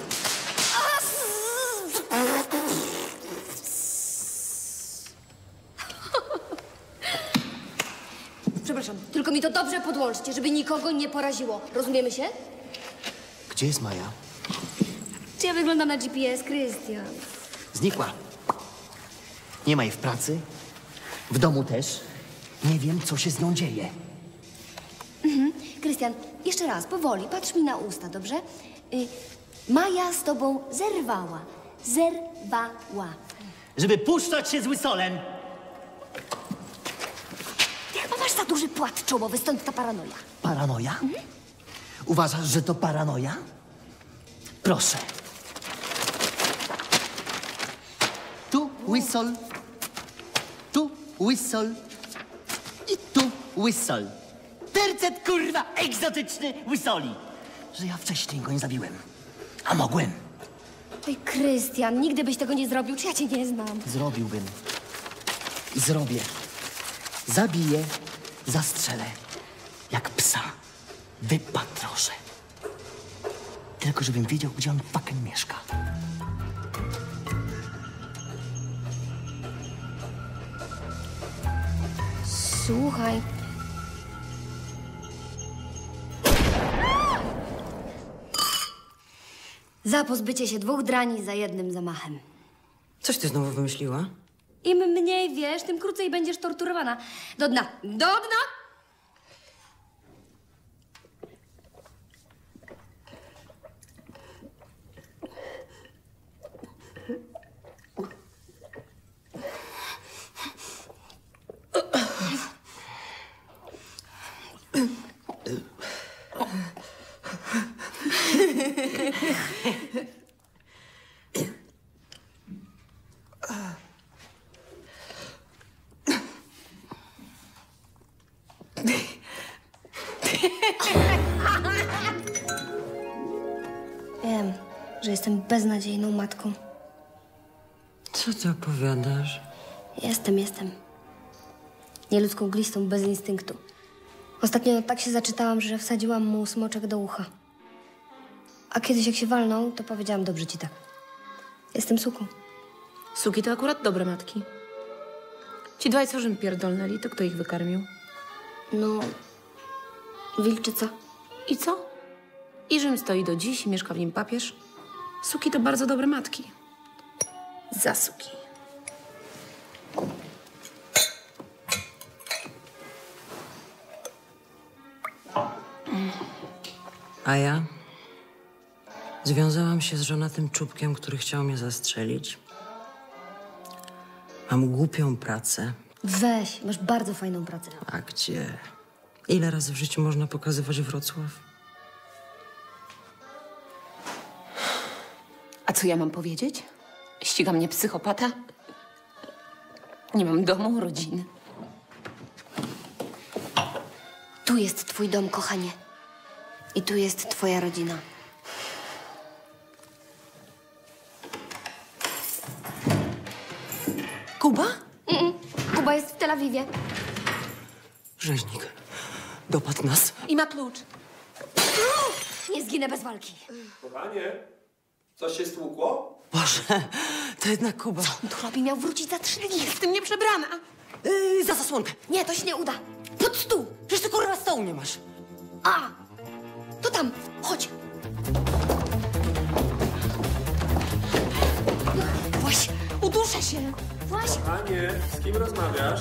Przepraszam, tylko mi to dobrze podłączcie, żeby nikogo nie poraziło. Rozumiemy się? Gdzie jest Maja? Czy ja wyglądam na GPS, Krystian? Znikła. Nie ma jej w pracy. W domu też. Nie wiem, co się z nią dzieje. Krystian, jeszcze raz, powoli, patrz mi na usta, dobrze? Maja z tobą zerwała. Zerwała. Żeby puszczać się z łysolem. Ty chyba masz za duży płat czołowy, stąd ta paranoja. Paranoja? Uważasz, że to paranoja? Proszę. Tu łysol. Tu łysol. I tu łysol. Tercet, kurwa, egzotyczny łysoli. Że ja wcześniej go nie zabiłem. A mogłem. Oj, Krystian, nigdy byś tego nie zrobił, czy ja cię nie znam? Zrobiłbym. I zrobię. Zabiję, zastrzelę. Jak psa. Wypatroszę. Tylko żebym wiedział, gdzie on fucking mieszka. Słuchaj. Za pozbycie się 2 drani za jednym zamachem. Coś ty znowu wymyśliła? Im mniej wiesz, tym krócej będziesz torturowana. Do dna. Do dna! Wiem, że jestem beznadziejną matką. Co ty opowiadasz? Jestem. Nieludzką glistą bez instynktu. Ostatnio tak się zaczytałam, że wsadziłam mu smoczek do ucha. A kiedyś jak się walnął, to powiedziałam, dobrze ci tak. Jestem suką. Suki to akurat dobre matki. Ci 2 co Rzym pierdolnęli, to kto ich wykarmił? No, wilczyca. I co? I Rzym stoi do dziś i mieszka w nim papież. Suki to bardzo dobre matki. Za suki. A ja związałam się z żonatym czubkiem, który chciał mnie zastrzelić. Mam głupią pracę. Weź, masz bardzo fajną pracę. A gdzie? Ile razy w życiu można pokazywać Wrocław? A co ja mam powiedzieć? Ściga mnie psychopata? Nie mam domu, rodziny. Tu jest twój dom, kochanie. I tu jest twoja rodzina. Kuba? Kuba jest w Tel Awiwie. Rzeźnik dopadł nas. I ma klucz. Nie zginę bez walki. Kochanie, coś się stłukło? Boże, to jednak Kuba. On tu robi, miał wrócić za 3 dni. Jestem nieprzebrana. Za zasłonkę. Nie, to się nie uda. Pod stół. Przecież ty kurwa stołu nie masz. A! To tam, chodź. Łaś, Uduszę się. Właśnie. Kochanie, z kim rozmawiasz?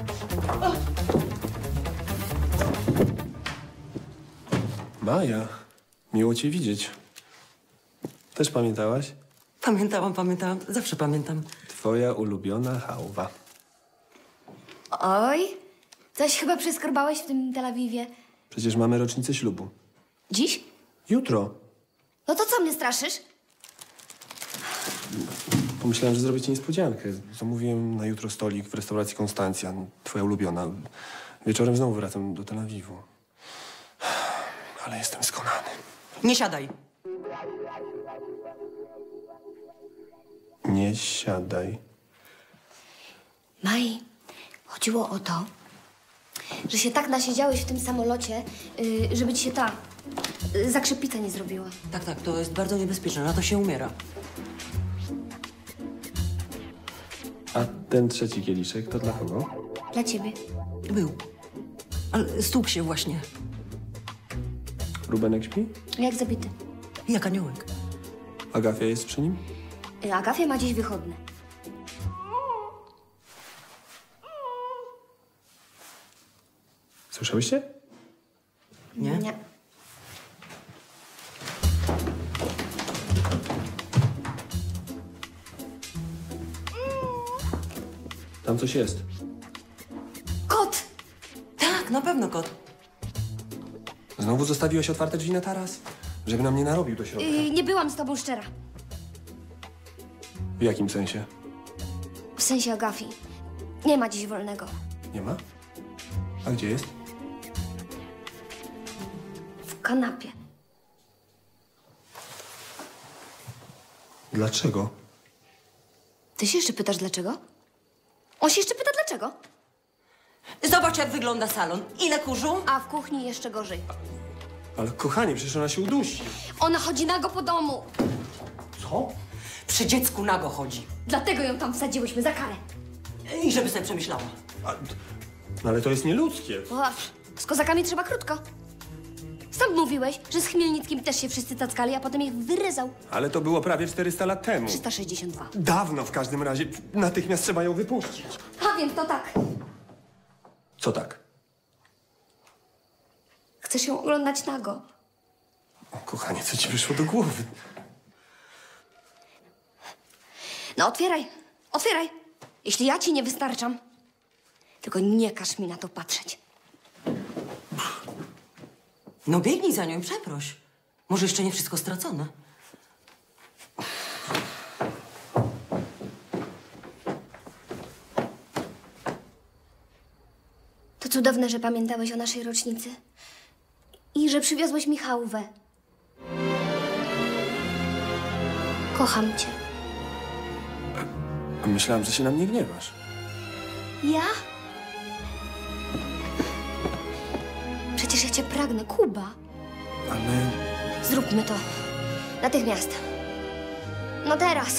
Maja, miło cię widzieć. Też pamiętałaś? Pamiętałam. Zawsze pamiętam. Twoja ulubiona chałwa. Oj, coś chyba przeskarbałeś w tym Tel Awiwie. Przecież mamy rocznicę ślubu. Dziś? Jutro. No to co mnie straszysz? Pomyślałem, że zrobię ci niespodziankę. Zamówiłem na jutro stolik w restauracji Konstancja. Twoja ulubiona. Wieczorem znowu wracam do Tel Awiwu. Ale jestem skonany. Nie siadaj. Nie siadaj. Maj, chodziło o to, że się tak nasiedziałeś w tym samolocie, żeby ci się ta zakrzepica nie zrobiła. Tak, to jest bardzo niebezpieczne. Na to się umiera. A ten trzeci kieliszek to dla kogo? Dla ciebie. Był. Ale stłukł się właśnie. Rubenek śpi? Jak zabity. Jak aniołek. Agafia jest przy nim? Agafia ma dziś wychodne. Słyszałyście? Nie? Nie. Tam coś jest. Kot! Tak, na pewno kot. Znowu zostawiłeś otwarte drzwi na taras? Żeby nam nie narobił do środka. Nie byłam z tobą szczera. W jakim sensie? W sensie Agafii. Nie ma dziś wolnego. Nie ma? A gdzie jest? W kanapie. Dlaczego? Ty się jeszcze pytasz dlaczego? On się jeszcze pyta dlaczego? Zobacz, jak wygląda salon. Ile kurzu? A w kuchni jeszcze gorzej. Ale kochanie, przecież ona się udusi. Ona chodzi nago po domu. Co? Przy dziecku nago chodzi. Dlatego ją tam wsadziłyśmy za karę. I żeby sobie przemyślała. No ale to jest nieludzkie. O, z kozakami trzeba krótko. Sam mówiłeś, że z Chmielnickim też się wszyscy tackali, a potem ich wyryzał. Ale to było prawie 400 lat temu. 362. Dawno w każdym razie. Natychmiast trzeba ją wypuścić. A więc to tak. Co tak? Chcesz ją oglądać nago. O, kochanie, co ci przyszło do głowy? No otwieraj, otwieraj. Jeśli ja ci nie wystarczam, tylko nie każ mi na to patrzeć. No biegnij za nią i przeproś. Może jeszcze nie wszystko stracone. To cudowne, że pamiętałeś o naszej rocznicy. I że przywiozłeś mi chałwę. Kocham cię. Myślałem, że się na mnie gniewasz. Ja? Przecież ja cię pragnę, Kuba. Ale... Zróbmy to. Natychmiast. No teraz.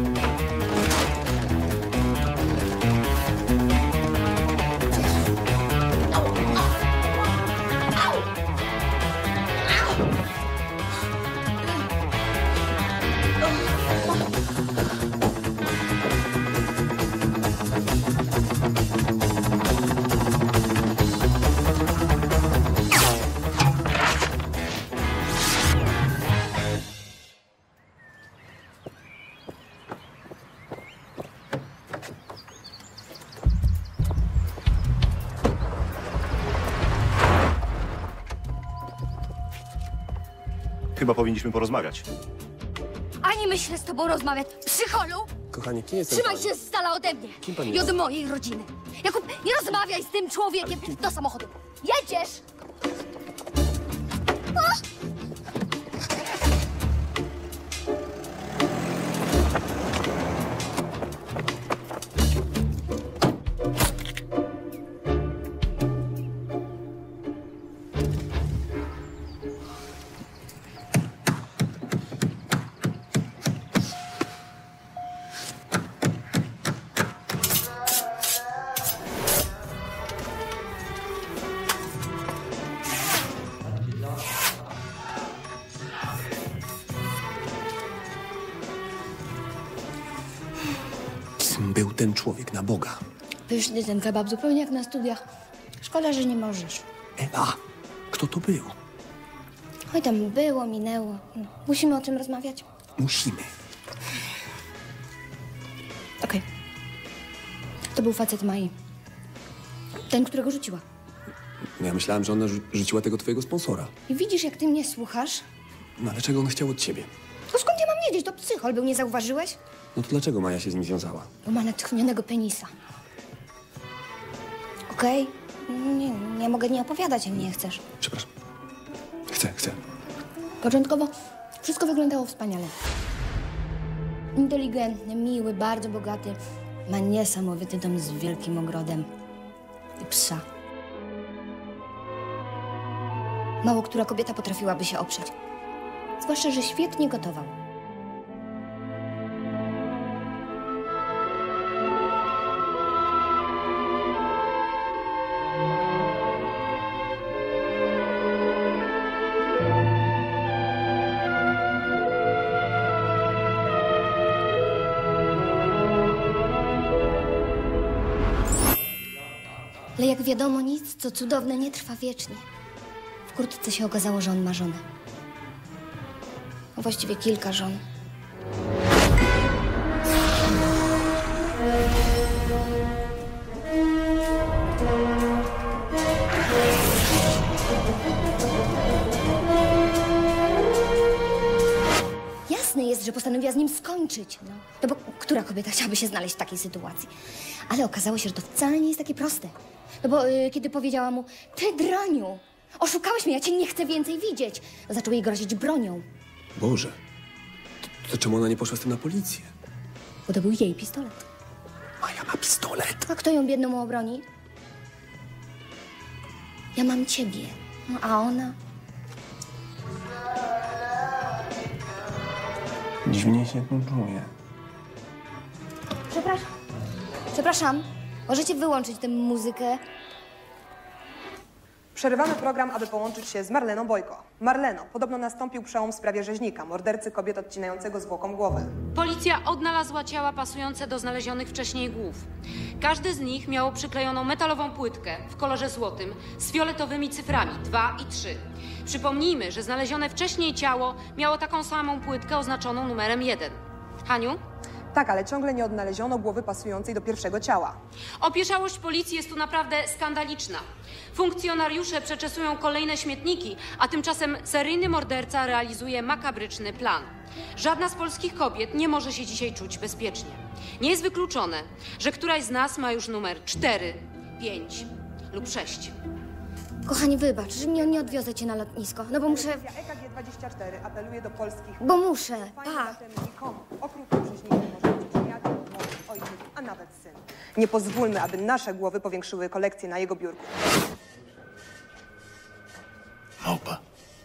Chyba powinniśmy porozmawiać. Ani myślę z tobą rozmawiać. Psycholu! Kochanie, kim jestem? Trzymaj się z dala ode mnie. Kim pani I jest? od mojej rodziny. Jakub, nie rozmawiaj z tym człowiekiem. Do samochodu. Jedziesz! ten człowiek na Boga? Pyszny ten kebab, zupełnie jak na studiach. Szkoda, że nie możesz. Ewa, kto to był? Oj, tam było, minęło. No, musimy o czym rozmawiać? Musimy. Okej. To był facet Mai. Ten, którego rzuciła. Ja myślałem, że ona rzuciła tego twojego sponsora. I widzisz, jak ty mnie słuchasz? No ale czego on chciał od ciebie? To skąd ja mam wiedzieć? To psychol był, nie zauważyłeś? No to dlaczego Maja się z nim związała? Bo ma natchnionego penisa. Okej? Nie mogę nie opowiadać, jak nie chcesz. Przepraszam. Chcę. Początkowo wszystko wyglądało wspaniale. Inteligentny, miły, bardzo bogaty. Ma niesamowity dom z wielkim ogrodem. I psa. Mało która kobieta potrafiłaby się oprzeć. Zwłaszcza, że świetnie gotował. Ale jak wiadomo, nic, co cudowne, nie trwa wiecznie. Wkrótce się okazało, że on ma żonę. A właściwie kilka żon. Jasne jest, że postanowiła z nim skończyć. No bo która kobieta chciałaby się znaleźć w takiej sytuacji? Ale okazało się, że to wcale nie jest takie proste. No bo kiedy powiedziała mu, ty draniu, oszukałeś mnie, ja cię nie chcę więcej widzieć, zaczął jej grozić bronią. Boże, to czemu ona nie poszła z tym na policję? Bo to był jej pistolet. Maja ma pistolet. A kto ją biedną obroni? Ja mam ciebie, no, a ona? Dziwnie się tu czuję. Przepraszam, możecie wyłączyć tę muzykę? Przerywamy program, aby połączyć się z Marleną Bojko. Marleno, podobno nastąpił przełom w sprawie rzeźnika, mordercy kobiet odcinającego zwłokom głowy. Policja odnalazła ciała pasujące do znalezionych wcześniej głów. Każde z nich miało przyklejoną metalową płytkę w kolorze złotym z fioletowymi cyframi 2 i 3. Przypomnijmy, że znalezione wcześniej ciało miało taką samą płytkę oznaczoną numerem 1. Haniu? Tak, ale ciągle nie odnaleziono głowy pasującej do pierwszego ciała. Opieszałość policji jest tu naprawdę skandaliczna. Funkcjonariusze przeczesują kolejne śmietniki, a tymczasem seryjny morderca realizuje makabryczny plan. Żadna z polskich kobiet nie może się dzisiaj czuć bezpiecznie. Nie jest wykluczone, że któraś z nas ma już numer 4, 5 lub 6. Kochanie, wybacz, że nie odwiozę cię na lotnisko, no bo muszę... EKG 24 apeluje do polskich... Bo muszę, pa! Zatem nikomu okrutnym prześnikiem może być przyjaciel, mąż, ojciec, a nawet syn. Nie pozwólmy, aby nasze głowy powiększyły kolekcję na jego biurku. Małpa.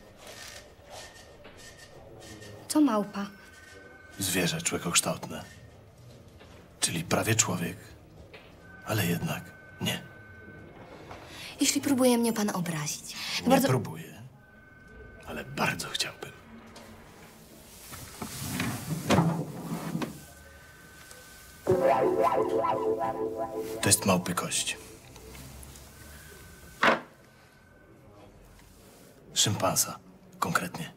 Co małpa? Zwierzę człowiekokształtne. Czyli prawie człowiek, ale jednak nie. Jeśli próbuje mnie pan obrazić... Nie próbuję, ale bardzo chciałbym. To jest małpy kość. Szympansa, konkretnie.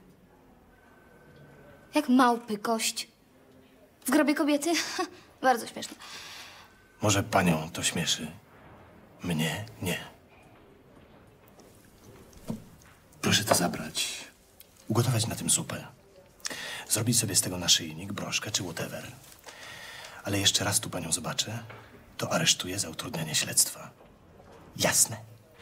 Jak małpy kość. W grobie kobiety? Bardzo śmieszne. Może panią to śmieszy, mnie nie. Proszę to zabrać, ugotować na tym zupę, zrobić sobie z tego naszyjnik, broszkę czy whatever. Ale jeszcze raz tu panią zobaczę, to aresztuję za utrudnianie śledztwa. Jasne?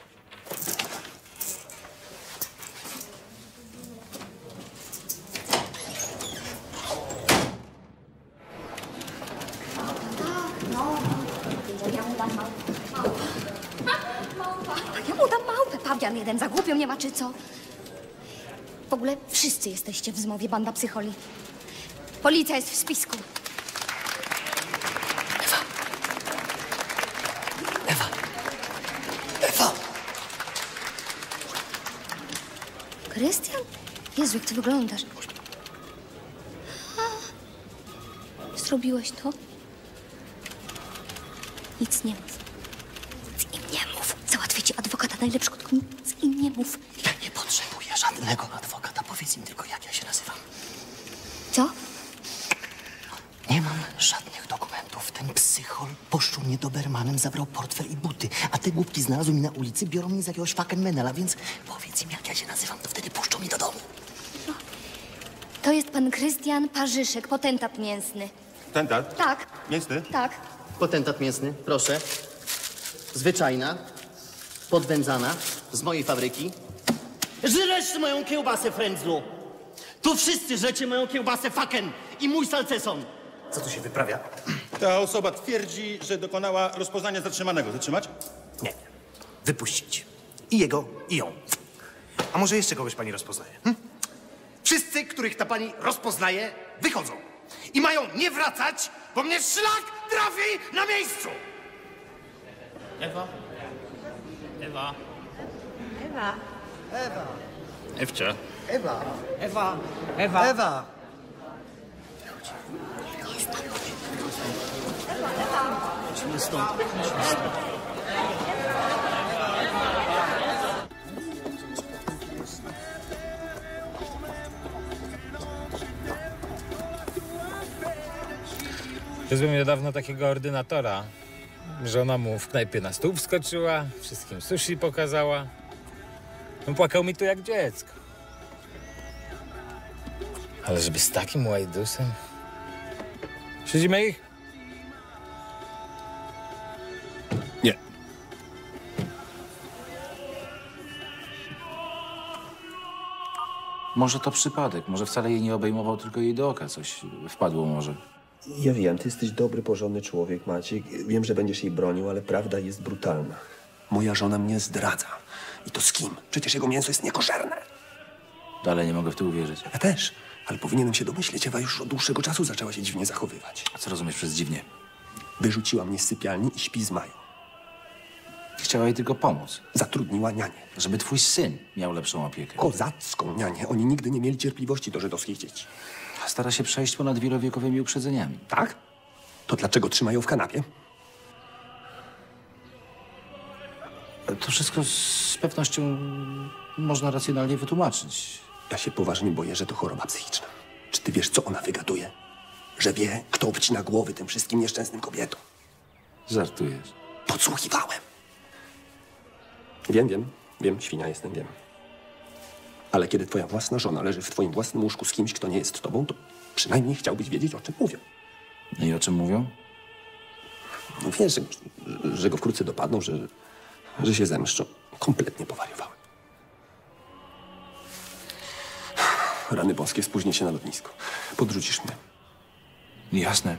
Ja mu dam małpę, pawian jeden, za głupią nie ma czy co? W ogóle wszyscy jesteście w zmowie, banda psycholi. Policja jest w spisku. Ewa! Krystian? Jezu, jak ty wyglądasz. Zrobiłeś to? Nic nie mów. Nic im nie mów. Załatwię ci adwokata najlepszego, tylko nic im nie mów. Ja nie potrzebuję żadnego adwokata. Powiedz im tylko, jak ja się nazywam. Co? Nie mam żadnych dokumentów. Ten psychol poszczął mnie dobermanem, zabrał portfel i buty. A te głupki znalazły mi na ulicy, biorą mnie za jakiegoś fucking więc powiedz im, jak ja się nazywam, to wtedy puszczą mnie do domu. To jest pan Krystian Parzyszek, potentat mięsny. Tentat? Tak, Mięsny? tak. Potentat mięsny, proszę. Zwyczajna, podwędzana, z mojej fabryki. Żresz moją kiełbasę, frędzlu! Tu wszyscy żrecie moją kiełbasę fucking i mój salceson. Co tu się wyprawia? Ta osoba twierdzi, że dokonała rozpoznania zatrzymanego. Zatrzymać? Nie. Wypuścić. I jego, i ją. A może jeszcze kogoś pani rozpoznaje? Wszyscy, których ta pani rozpoznaje, wychodzą. I mają nie wracać, bo mnie szlak trafi na miejscu! Ewa? Ewa? Ewa. Ewa. Ewcia? Ewa. Ewa. Ewa. Ewa. Chodźmy stąd. Przyzłem niedawno takiego ordynatora. Żona mu w knajpie na stół wskoczyła, wszystkim sushi pokazała. On płakał mi tu jak dziecko. Ale żeby z takim łajdusem... Siedzimy ich? Nie. Może to przypadek, może wcale jej nie obejmował, tylko jej do oka coś wpadło może. Ja wiem, ty jesteś dobry, porządny człowiek, Maciek. Wiem, że będziesz jej bronił, ale prawda jest brutalna. Moja żona mnie zdradza. I to z kim? Przecież jego mięso jest niekoszerne. Dalej nie mogę w to uwierzyć. Ja też, ale powinienem się domyśleć. Ewa już od dłuższego czasu zaczęła się dziwnie zachowywać. A co rozumiesz przez dziwnie? Wyrzuciła mnie z sypialni i śpi z Mają. Chciała jej tylko pomóc. Zatrudniła nianię. Żeby twój syn miał lepszą opiekę. Kozacką nianię. Oni nigdy nie mieli cierpliwości do żydowskich dzieci. Stara się przejść ponad wielowiekowymi uprzedzeniami. Tak? To dlaczego trzymają w kanapie? To wszystko z pewnością można racjonalnie wytłumaczyć. Ja się poważnie boję, że to choroba psychiczna. Czy ty wiesz, co ona wygaduje? Że wie, kto obcina głowy tym wszystkim nieszczęsnym kobietom. Żartujesz. Podsłuchiwałem. Wiem, świnia jestem, wiem. Ale kiedy twoja własna żona leży w twoim własnym łóżku z kimś, kto nie jest tobą, to przynajmniej chciałbyś wiedzieć, o czym mówią. No i o czym mówią? No wiesz, że go wkrótce dopadną, że się zemszczą. Kompletnie powariowałem. Rany boskie, spóźnię się na lotnisko. Podrzucisz mnie. Jasne.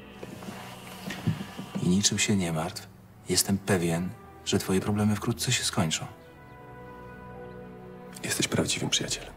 I niczym się nie martw. Jestem pewien, że twoje problemy wkrótce się skończą. Jesteś prawdziwym przyjacielem.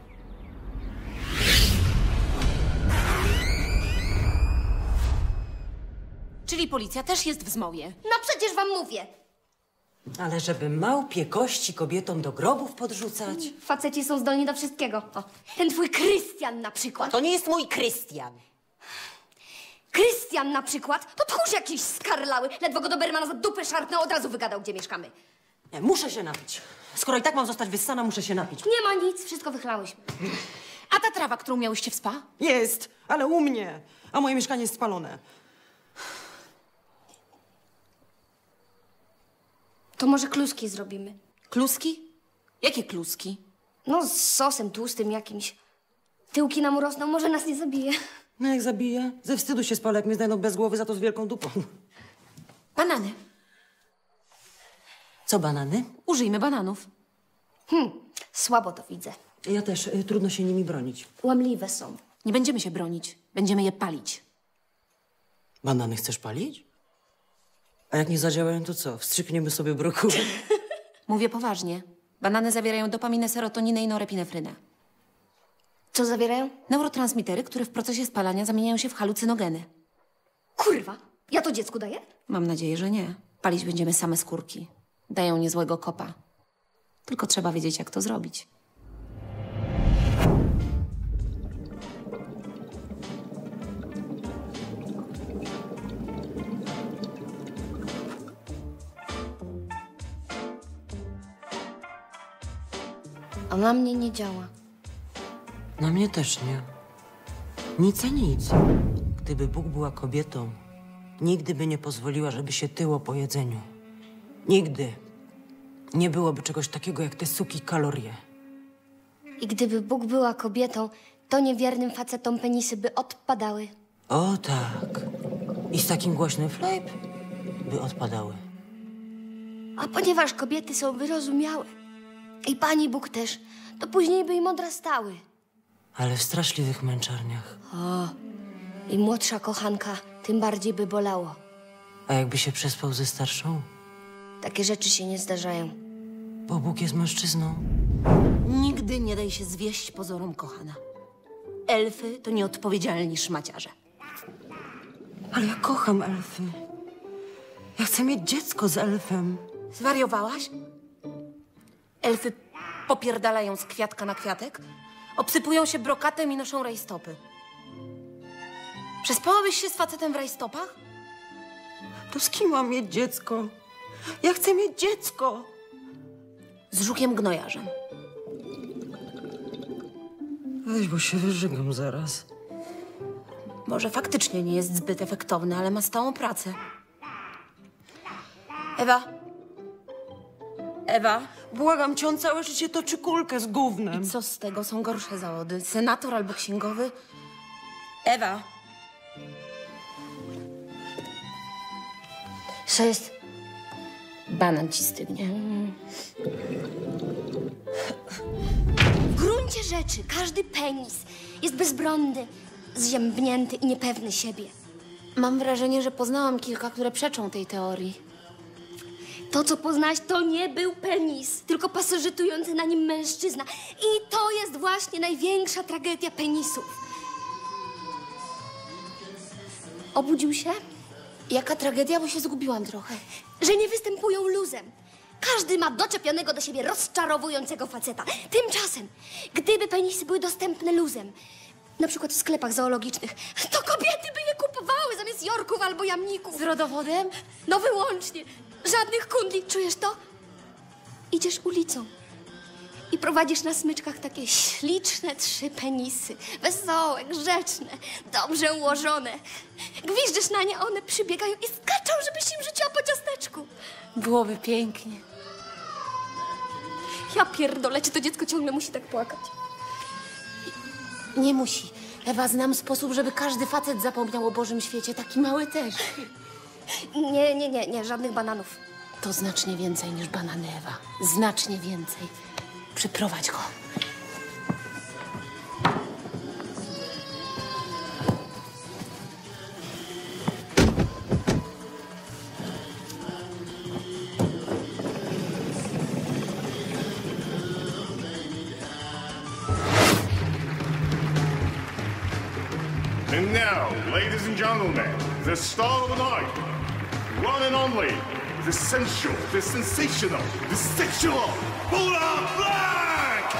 Czyli policja też jest w zmowie. No przecież wam mówię. Ale żeby małpie kości kobietom do grobów podrzucać? Faceci są zdolni do wszystkiego. O, ten twój Krystian na przykład. To nie jest mój Krystian. Krystian na przykład to tchórz jakiś skarlały. Ledwo go dobermana za dupę szarpnął, od razu wygadał, gdzie mieszkamy. Nie, muszę się napić. Skoro i tak mam zostać wyssana, muszę się napić. Nie ma nic, wszystko wychlałyśmy. A ta trawa, którą miałyście w spa? Jest, ale u mnie. A moje mieszkanie jest spalone. To może kluski zrobimy. Kluski? Jakie kluski? No z sosem tłustym jakimś. Tyłki nam urosną, może nas nie zabije. No jak zabiję? Ze wstydu się spalę, jak mnie znajdą bez głowy, za to z wielką dupą. Banany. Co banany? Użyjmy bananów. Słabo to widzę. Ja też. Trudno się nimi bronić. Łamliwe są. Nie będziemy się bronić. Będziemy je palić. Banany chcesz palić? A jak nie zadziałają, to co? Wstrzykniemy sobie brokuły? Mówię poważnie. Banany zawierają dopaminę, serotoninę i norepinefrynę. Co zawierają? Neurotransmitery, które w procesie spalania zamieniają się w halucynogeny. Kurwa, ja to dziecku daję? Mam nadzieję, że nie. Palić będziemy same skórki. Dają niezłego kopa. Tylko trzeba wiedzieć, jak to zrobić. A na mnie nie działa. Na mnie też nie. Nic a nic. Gdyby Bóg była kobietą, nigdy by nie pozwoliła, żeby się tyło po jedzeniu. Nigdy. Nie byłoby czegoś takiego jak te suki kalorie. I gdyby Bóg była kobietą, to niewiernym facetom penisy by odpadały. O tak. I z takim głośnym flejp by odpadały. A ponieważ kobiety są wyrozumiałe, i Pani Bóg też, to później by im odrastały. Ale w straszliwych męczarniach. O, i młodsza kochanka tym bardziej by bolało. A jakby się przespał ze starszą? Takie rzeczy się nie zdarzają. Bo Bóg jest mężczyzną. Nigdy nie daj się zwieść pozorom, kochana. Elfy to nieodpowiedzialni szmaciarze. Ale ja kocham elfy. Ja chcę mieć dziecko z elfem. Zwariowałaś? Elfy popierdalają z kwiatka na kwiatek, obsypują się brokatem i noszą rajstopy. Przespałabyś się z facetem w rajstopach? To z kim mam mieć dziecko? Ja chcę mieć dziecko. Z żukiem gnojarzem. Weź, bo się wyżygam zaraz. Może faktycznie nie jest zbyt efektowny, ale ma stałą pracę. Ewa? Ewa? Błagam cię, on całe życie toczy kulkę z gównem. I co z tego? Są gorsze zawody. Senator albo księgowy? Ewa? Co jest? Banan ci stygnie. W gruncie rzeczy każdy penis jest bezbronny, zziębnięty i niepewny siebie. Mam wrażenie, że poznałam kilka, które przeczą tej teorii. To, co poznałaś, to nie był penis, tylko pasożytujący na nim mężczyzna. I to jest właśnie największa tragedia penisów. Obudził się? Jaka tragedia, bo się zgubiłam trochę. Że nie występują luzem. Każdy ma doczepionego do siebie rozczarowującego faceta. Tymczasem, gdyby penisy były dostępne luzem, na przykład w sklepach zoologicznych, to kobiety by je kupowały zamiast jorków albo jamników. Z rodowodem? No wyłącznie. Żadnych kundli. Czujesz to? Idziesz ulicą i prowadzisz na smyczkach takie śliczne 3 penisy. Wesołe, grzeczne, dobrze ułożone. Gwiżdżysz na nie, a one przybiegają i skaczą, żebyś im rzuciła po ciasteczku. Byłoby pięknie. Ja pierdolę, czy to dziecko ciągle musi tak płakać? Nie musi. Ewa, znam sposób, żeby każdy facet zapomniał o Bożym świecie. Taki mały też. Nie, żadnych bananów. To znacznie więcej niż banany, Ewa. Znacznie więcej. Przyprowadź go. And now, ladies and gentlemen, the star of the night, one and only, the sensual, the sensational, the sexual, Buddha Black!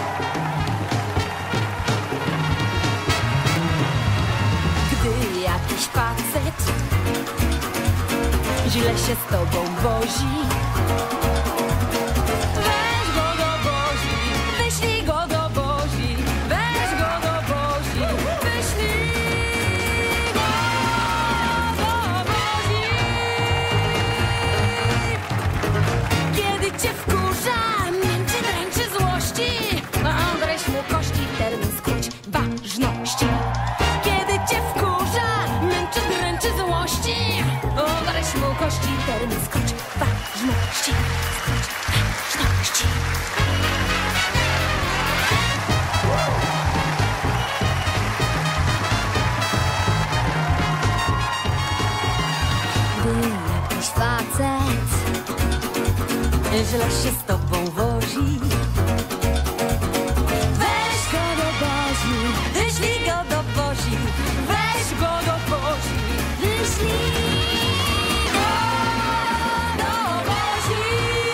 Gdy jakiś facet źle się z tobą wozi, weź go do Bozi, wyślij go do Bozi, weź go do Bozi, wyślij go do Bozi. Kiedy cię wkurza, mięczy, dręczy złości, odreź mu kości, termin skróć ważności. Kiedy cię wkurza, męczy, dręczy złości, odreź mu kości, termin skróć ważności. Gdy jakiś facet źle się z tobą wozi, weź go do Bozi, wyślij go do Bozi, weź go do Bozi, wyślij go do Bozi.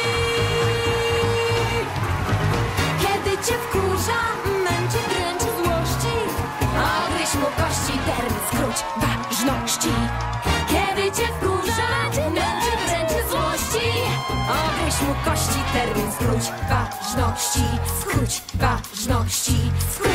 Kiedy cię wkurza, męczy, dręczy złości, odgryź mu kości, termin skróć ważności. Kiedy cię wkurza, męczy, dręczy złości, odgryź mu kości, termin skróć ważności. ważności, skróć ważności, skróć.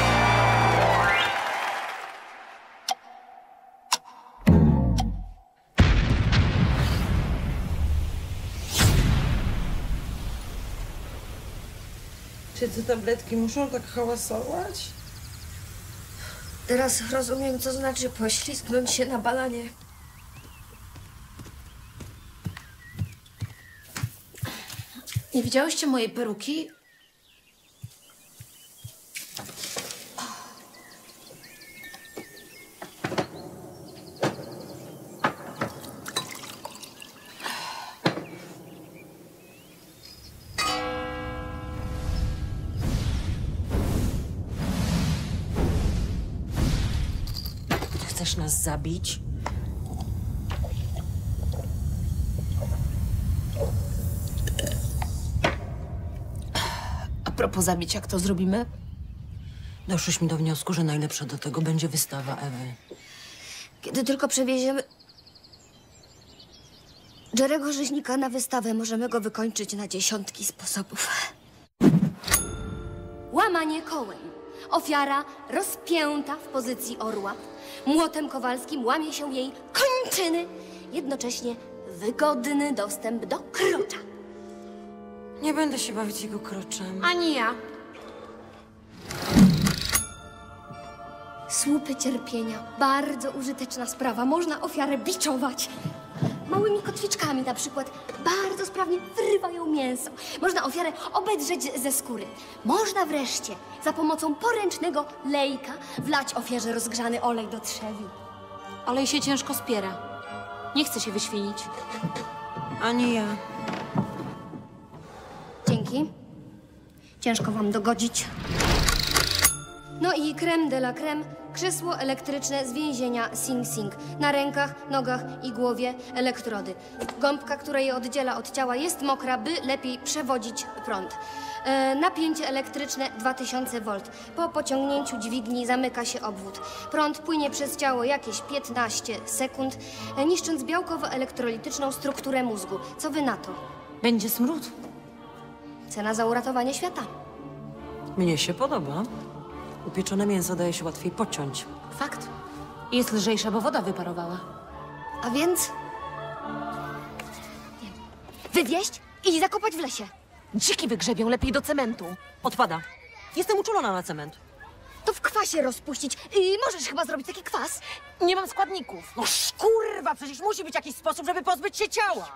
Czy te tabletki muszą tak hałasować? Teraz rozumiem, co znaczy poślizgnąć się na bananie. Nie widziałyście mojej peruki? Chcesz nas zabić? A propos zabicia, jak to zrobimy? Doszłyśmy do wniosku, że najlepsza do tego będzie wystawa Ewy. Kiedy tylko przewieziemy Jerego Rzeźnika na wystawę, możemy go wykończyć na dziesiątki sposobów. Łamanie kołem. Ofiara rozpięta w pozycji orła. Młotem kowalskim łamie się jej kończyny. Jednocześnie wygodny dostęp do krocza. Nie będę się bawić jego kroczem. Ani ja. Słupy cierpienia. Bardzo użyteczna sprawa. Można ofiarę biczować. Małymi kotwiczkami na przykład bardzo sprawnie wyrywają mięso. Można ofiarę obedrzeć ze skóry. Można wreszcie za pomocą poręcznego lejka wlać ofierze rozgrzany olej do trzewi. Olej się ciężko spiera. Nie chce się wyświnić. Ani ja. Dzięki. Ciężko wam dogodzić. No i crème de la crème, krzesło elektryczne z więzienia Sing Sing. Na rękach, nogach i głowie elektrody. Gąbka, która je oddziela od ciała, jest mokra, by lepiej przewodzić prąd. Napięcie elektryczne 2000 V. Po pociągnięciu dźwigni zamyka się obwód. Prąd płynie przez ciało jakieś 15 sekund, niszcząc białkowo-elektrolityczną strukturę mózgu. Co wy na to? Będzie smród. Cena za uratowanie świata. Mnie się podoba. Upieczone mięso daje się łatwiej pociąć. Fakt. Jest lżejsza, bo woda wyparowała. A więc... wywieźć i zakopać w lesie. Dziki wygrzebią, lepiej do cementu. Odpada. Jestem uczulona na cement. To w kwasie rozpuścić. Możesz chyba zrobić taki kwas. Nie mam składników. No kurwa, przecież musi być jakiś sposób, żeby pozbyć się ciała.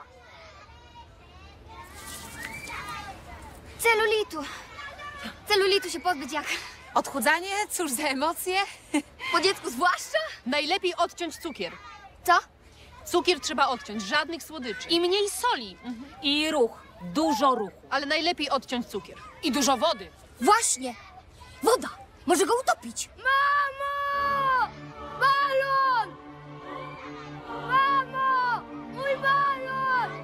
Celulitu. Celulitu się pozbyć jak? Odchudzanie? Cóż za emocje. Po dziecku zwłaszcza? Najlepiej odciąć cukier. Co? Cukier trzeba odciąć, żadnych słodyczy. I mniej soli. I ruch. Dużo ruchu. Ale najlepiej odciąć cukier. I dużo wody. Właśnie. Woda. Może go utopić. Mamo! Balon! Mamo! Mój balon!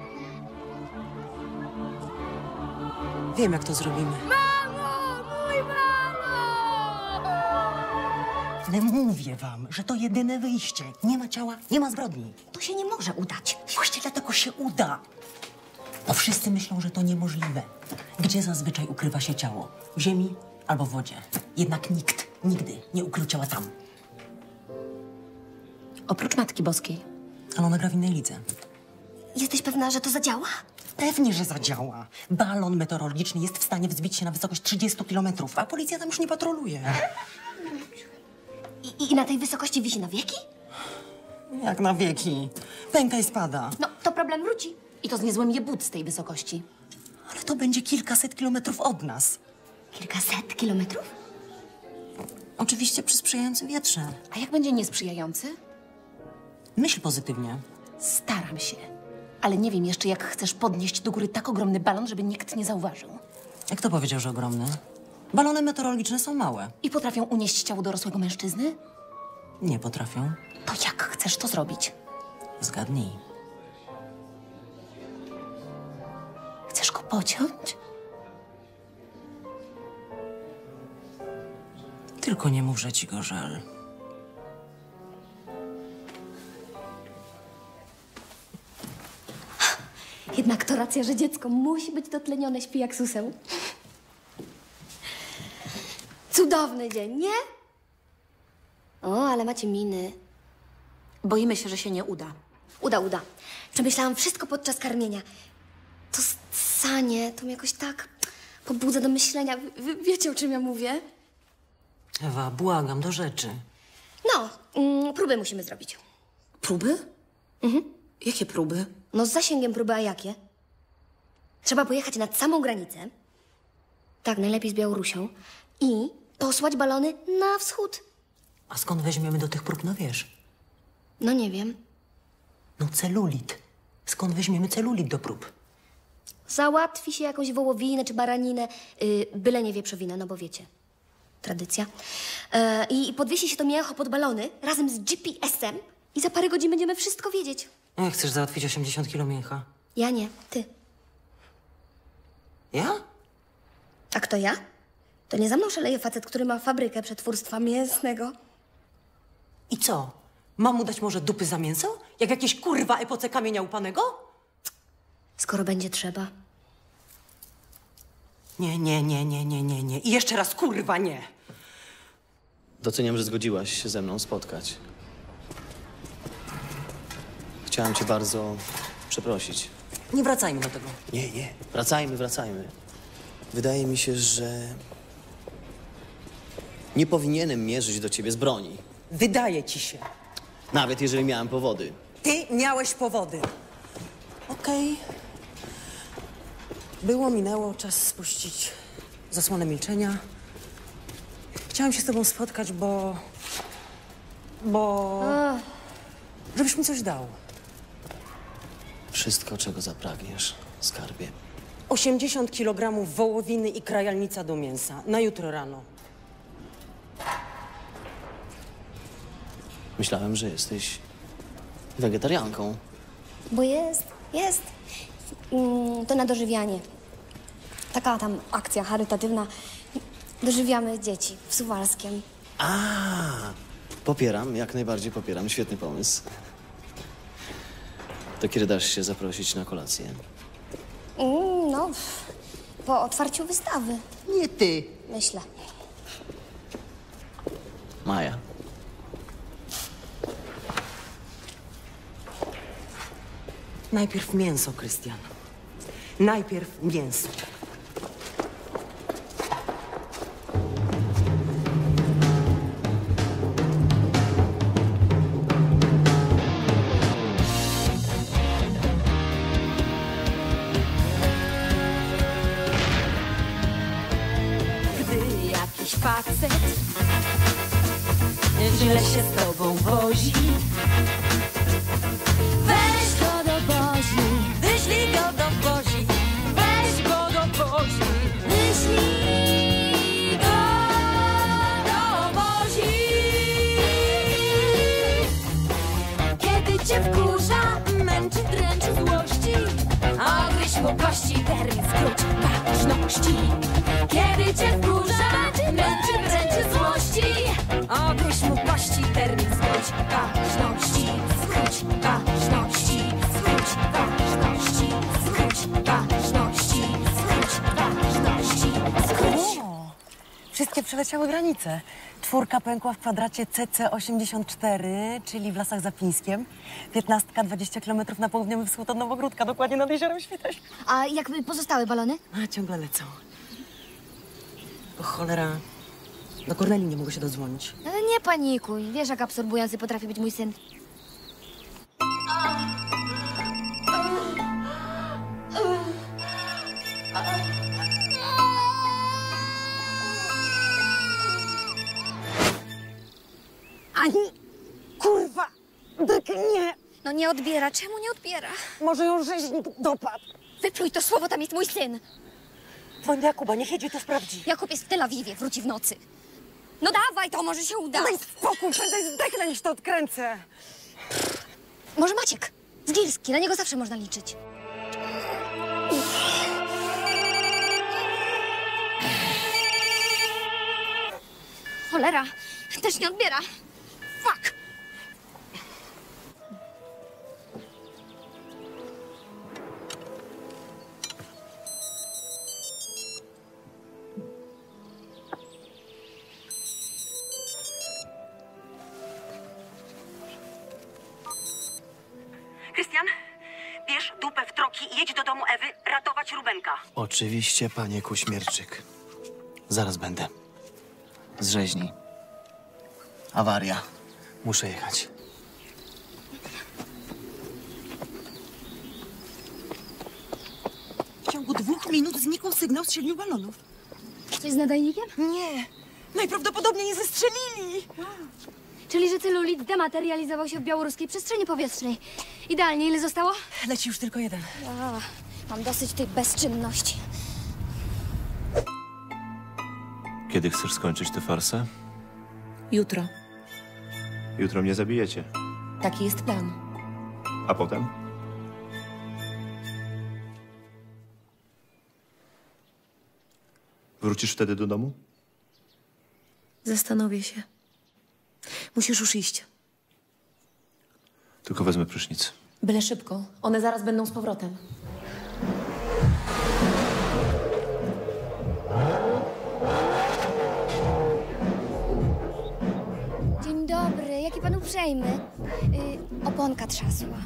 Wiem, jak to zrobimy. Mamo! Mój balon! Ale mówię wam, że to jedyne wyjście. Nie ma ciała, nie ma zbrodni. To się nie może udać. Właśnie dlatego się uda. Bo wszyscy myślą, że to niemożliwe. Gdzie zazwyczaj ukrywa się ciało? W ziemi albo w wodzie. Jednak nikt nigdy nie ukrył ciała tam. Oprócz Matki Boskiej. Ale ona gra w innej lidze. Jesteś pewna, że to zadziała? Pewnie, że zadziała. Balon meteorologiczny jest w stanie wzbić się na wysokość 30 kilometrów, a policja tam już nie patroluje. I na tej wysokości wisi na wieki? Jak na wieki. Pęka i spada. No, to problem wróci. I to z niezłym jebut z tej wysokości. Ale to będzie kilkaset kilometrów od nas. Kilkaset kilometrów? Oczywiście przy sprzyjającym wietrze. A jak będzie niesprzyjający? Myśl pozytywnie. Staram się. Ale nie wiem jeszcze, jak chcesz podnieść do góry tak ogromny balon, żeby nikt nie zauważył. Jak to powiedział, że ogromny? Balony meteorologiczne są małe. I potrafią unieść ciało dorosłego mężczyzny? Nie potrafią. To jak chcesz to zrobić? Zgadnij. Chcesz go pociąć? Tylko nie mów, że ci go żal. Jednak to racja, że dziecko musi być dotlenione, śpi jak suseł. Cudowny dzień, nie? O, ale macie miny. Boimy się, że się nie uda. Uda. Przemyślałam wszystko podczas karmienia. To ssanie, to mnie jakoś tak pobudza do myślenia. Wy wiecie, o czym ja mówię? Ewa, błagam, do rzeczy. No, próby musimy zrobić. Próby? Mhm. Jakie próby? No z zasięgiem próby, a jakie? Trzeba pojechać nad samą granicę. Tak, najlepiej z Białorusią. I posłać balony na wschód. A skąd weźmiemy do tych prób, no wiesz? No nie wiem. No celulit. Skąd weźmiemy celulit do prób? Załatwi się jakąś wołowinę czy baraninę, byle nie wieprzowinę, no bo wiecie. Tradycja. I podwiesi się to mięcho pod balony razem z GPS-em i za parę godzin będziemy wszystko wiedzieć. Jak chcesz załatwić 80 kilo mięcha? Ja nie, ty. Ja? A kto ja? To nie za mną szaleje facet, który ma fabrykę przetwórstwa mięsnego. I co? Mam mu dać może dupy za mięso? Jak jakieś kurwa epoce kamienia upanego? Skoro będzie trzeba. Nie. I jeszcze raz kurwa nie. Doceniam, że zgodziłaś się ze mną spotkać. Chciałem cię bardzo przeprosić. Nie wracajmy do tego. Nie. Wracajmy. Wydaje mi się, że nie powinienem mierzyć do ciebie z broni. Wydaje ci się. Nawet jeżeli miałem powody. Ty miałeś powody. Okej. Było, minęło, czas spuścić zasłonę milczenia. Chciałam się z tobą spotkać, bo... żebyś mi coś dał. Wszystko, czego zapragniesz, skarbie. 80 kg wołowiny i krajalnica do mięsa. Na jutro rano. Myślałem, że jesteś wegetarianką. Bo jest. To na dożywianie. Taka tam akcja charytatywna. Dożywiamy dzieci w Suwalskiem. Popieram, jak najbardziej popieram. Świetny pomysł. To kiedy dasz się zaprosić na kolację? No, po otwarciu wystawy. Nie ty. Myślę. Maja. Najpierw mięso, Krystian. Najpierw mięso. Gdy jakiś facet źle się z tobą wozi, weź go do Bozi, wyślij go do Bozi, weź go do Bozi, wyślij go do Bozi. Kiedy cię wkurza, męczy, dręczy złości, ogryź mu kości, termin skróć ważności. Kiedy cię wkurza, męczy, dręczy złości, ogryź mu kości, termin skróć ważności. Skróć ważności, skróć ważności, skróć ważności, skróć ważności, skróć. Wszystkie przeleciały granice. 4 pękła w kwadracie CC84, czyli w Lasach za Pińskiem. 15 20 km na południowy wschód od Nowogródka, dokładnie nad jeziorem Świteś. A jak pozostałe balony? A, ciągle lecą. O cholera, do Kornelii nie mogę się dodzwonić. Nie panikuj. Wiesz, jak absorbujący potrafi być mój syn. Ani, kurwa, nie. No nie odbiera. Czemu nie odbiera? Może ją rzeźnik dopadł. Wypluj to słowo, tam jest mój syn. Dzwoń do Jakuba, niech jedzie to sprawdzi. Jakub jest w Tel Awiwie, wróci w nocy. No dawaj, to może się uda. Daj spokój, prędzej zdechnę niż to odkręcę. Może Maciek, Zgilski, na niego zawsze można liczyć. Cholera, też nie odbiera. Fuck. zwłoki i jedź do domu Ewy ratować Rubenka. Oczywiście, panie Kuśmierczyk. Zaraz będę. Z rzeźni. Awaria. Muszę jechać. W ciągu 2 minut znikł sygnał z 7 balonów. Coś z nadajnikiem? Nie. Najprawdopodobniej je zestrzelili. Czyli, że celulit dematerializował się w białoruskiej przestrzeni powietrznej. Idealnie. Ile zostało? Leci już tylko jeden. Mam dosyć tej bezczynności. Kiedy chcesz skończyć tę farsę? Jutro. Jutro mnie zabijecie. Taki jest plan. A potem? Wrócisz wtedy do domu? Zastanowię się. Musisz już iść. Tylko wezmę prysznic. Byle szybko. One zaraz będą z powrotem. Dzień dobry. Jaki pan uprzejmy? Oponka trzasła.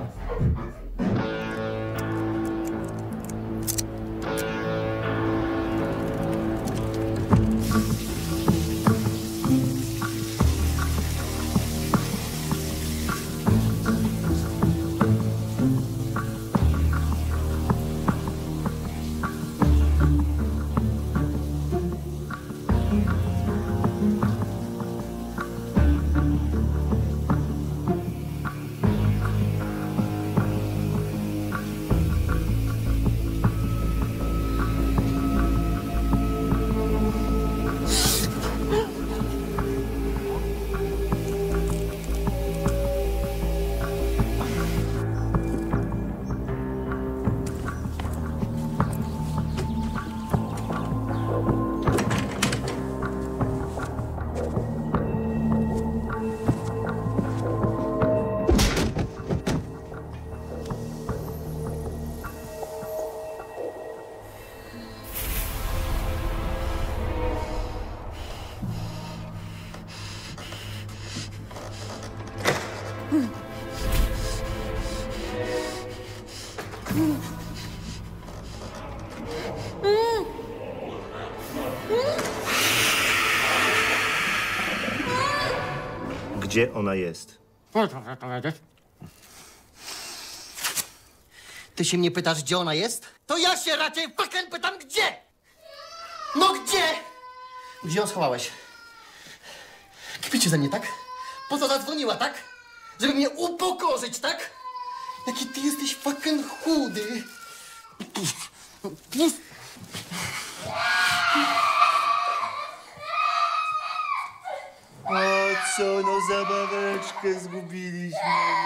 Gdzie ona jest? Ty się mnie pytasz, gdzie ona jest? To ja się raczej fucking pytam, gdzie? No gdzie? Gdzie ją schowałeś? Kpicie ze mnie, tak? Po co zadzwoniła, tak? Żeby mnie upokorzyć, tak? Jaki ty jesteś fucking chudy. O co, no zabaweczkę zgubiliśmy.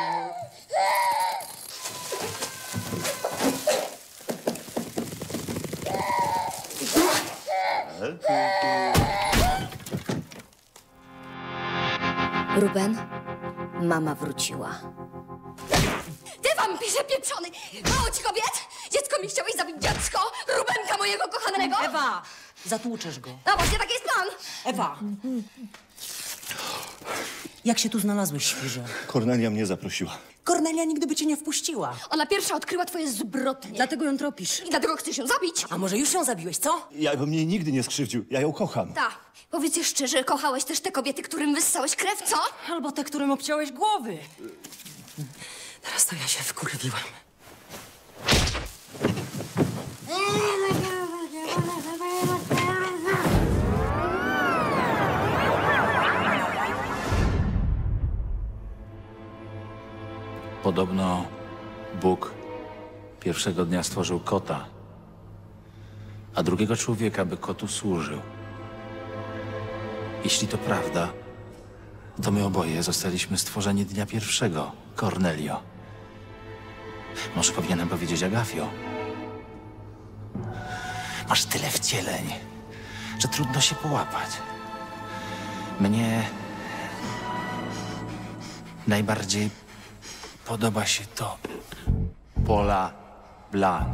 Ruben, mama wróciła. Ty wampirze pieprzony! Mało ci kobiet? Dziecko mi chciałeś zabić, dziecko! Rubenka mojego kochanego! Ewa, zatłuczesz go. No właśnie, taki jest plan! Ewa. Jak się tu znalazłeś, świrze? Kornelia mnie zaprosiła. Kornelia nigdy by cię nie wpuściła. Ona pierwsza odkryła twoje zbrodnie. Dlatego ją tropisz. I dlatego chcesz ją zabić? A może już ją zabiłeś, co? Ja bym jej nigdy nie skrzywdził. Ja ją kocham. Tak. Powiedz jeszcze, że kochałeś też te kobiety, którym wyssałeś krew, co? Albo te, którym obciąłeś głowy. Teraz to ja się wkurwiłam. Podobno Bóg pierwszego dnia stworzył kota, a drugiego człowieka, by kotu służył. Jeśli to prawda, to my oboje zostaliśmy stworzeni dnia pierwszego, Cornelio. Może powinienem powiedzieć Agafio. Masz tyle wcieleń, że trudno się połapać. Mnie najbardziej podoba się to. Paula Blanc.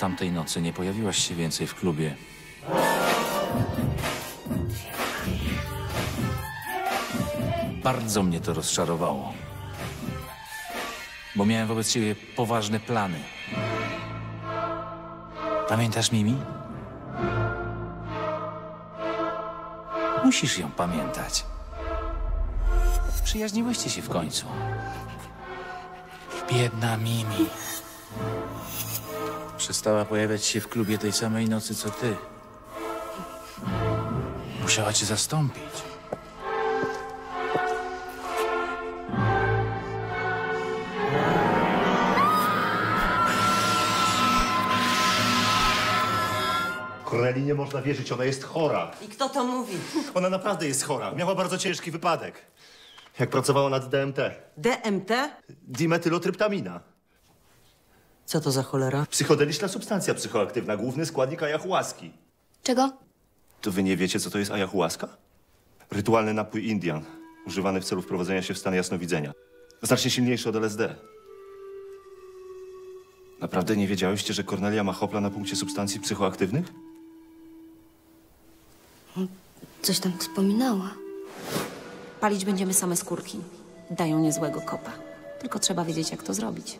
tamtej nocy nie pojawiłaś się więcej w klubie. Bardzo mnie to rozczarowało. Bo miałem wobec ciebie poważne plany. Pamiętasz Mimi? Musisz ją pamiętać. Przyjaźniłyście się w końcu. Biedna Mimi. Przestała pojawiać się w klubie tej samej nocy, co ty. Musiała cię zastąpić. Kornelii nie można wierzyć, ona jest chora. I kto to mówi? Ona naprawdę jest chora. Miała bardzo ciężki wypadek. Jak pracowała nad DMT. DMT? Dimetylotryptamina. Co to za cholera? Psychodeliczna substancja psychoaktywna, główny składnik ayahuaski. Czego? To wy nie wiecie, co to jest ayahuaska? Rytualny napój Indian, używany w celu wprowadzenia się w stan jasnowidzenia. Znacznie silniejszy od LSD. Naprawdę nie wiedziałyście, że Kornelia ma hopla na punkcie substancji psychoaktywnych? Coś tam wspominała. Palić będziemy same skórki. Dają niezłego kopa. Tylko trzeba wiedzieć, jak to zrobić.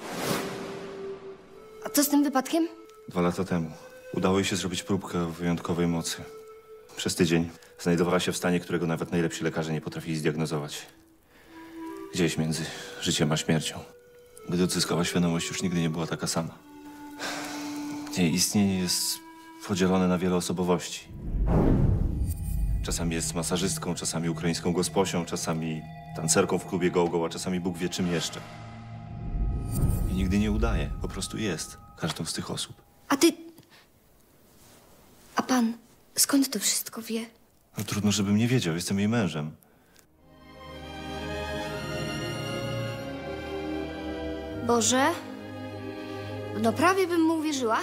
A co z tym wypadkiem? 2 lata temu udało jej się zrobić próbkę o wyjątkowej mocy. Przez tydzień znajdowała się w stanie, którego nawet najlepsi lekarze nie potrafili zdiagnozować. Gdzieś między życiem a śmiercią. Gdy odzyskała świadomość, już nigdy nie była taka sama. Jej istnienie jest podzielone na wiele osobowości. Czasami jest masażystką, czasami ukraińską gosposią, czasami tancerką w klubie go-go, a czasami Bóg wie czym jeszcze. I nigdy nie udaje, po prostu jest każdą z tych osób. A pan skąd to wszystko wie? No, trudno, żebym nie wiedział, jestem jej mężem. Boże, no prawie bym mu uwierzyła.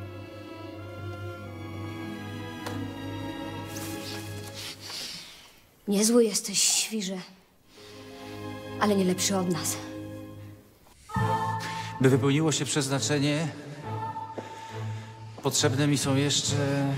Niezły jesteś, świrze. Ale nie lepszy od nas. By wypełniło się przeznaczenie, potrzebne mi są jeszcze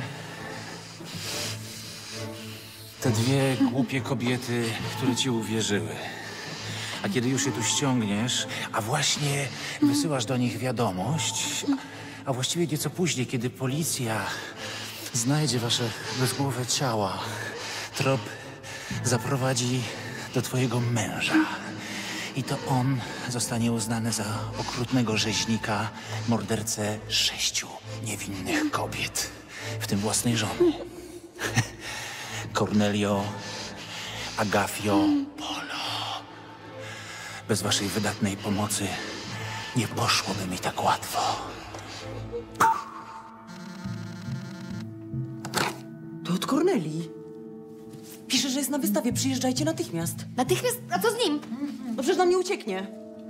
te 2 głupie kobiety, które ci uwierzyły. A kiedy już je tu ściągniesz, a właśnie wysyłasz do nich wiadomość, a właściwie nieco później, kiedy policja znajdzie wasze bezgłowe ciała, trop zaprowadzi do twojego męża. I to on zostanie uznany za okrutnego rzeźnika, mordercę 6 niewinnych kobiet, w tym własnej żony. Cornelio, Agafio, Polo. Bez waszej wydatnej pomocy nie poszłoby mi tak łatwo. To od Kornelii. Pisze, że jest na wystawie. Przyjeżdżajcie natychmiast. Natychmiast? A co z nim? No przecież nam nie ucieknie.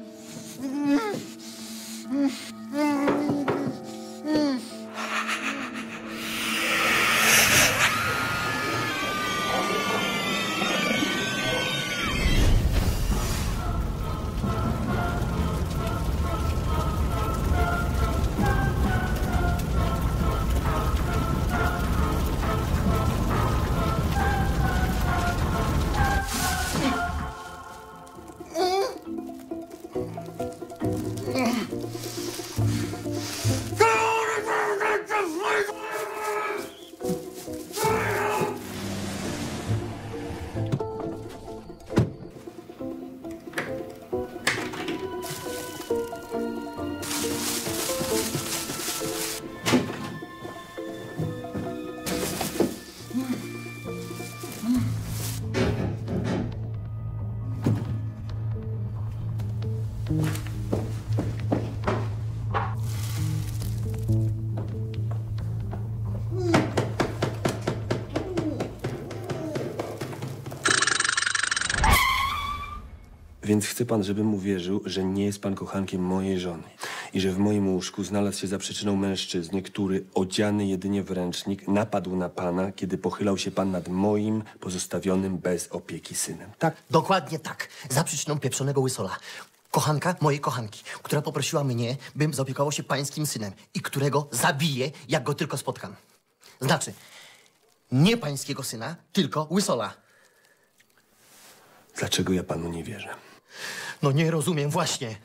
Więc chce pan, żebym uwierzył, że nie jest pan kochankiem mojej żony i że w moim łóżku znalazł się za przyczyną mężczyzny, który odziany jedynie w ręcznik napadł na pana, kiedy pochylał się pan nad moim pozostawionym bez opieki synem. Tak? Dokładnie tak. Za przyczyną pieprzonego łysola. Kochanka mojej kochanki, która poprosiła mnie, bym zaopiekował się pańskim synem i którego zabiję, jak go tylko spotkam. Znaczy, nie pańskiego syna, tylko Łysola. Dlaczego ja panu nie wierzę? No nie rozumiem właśnie.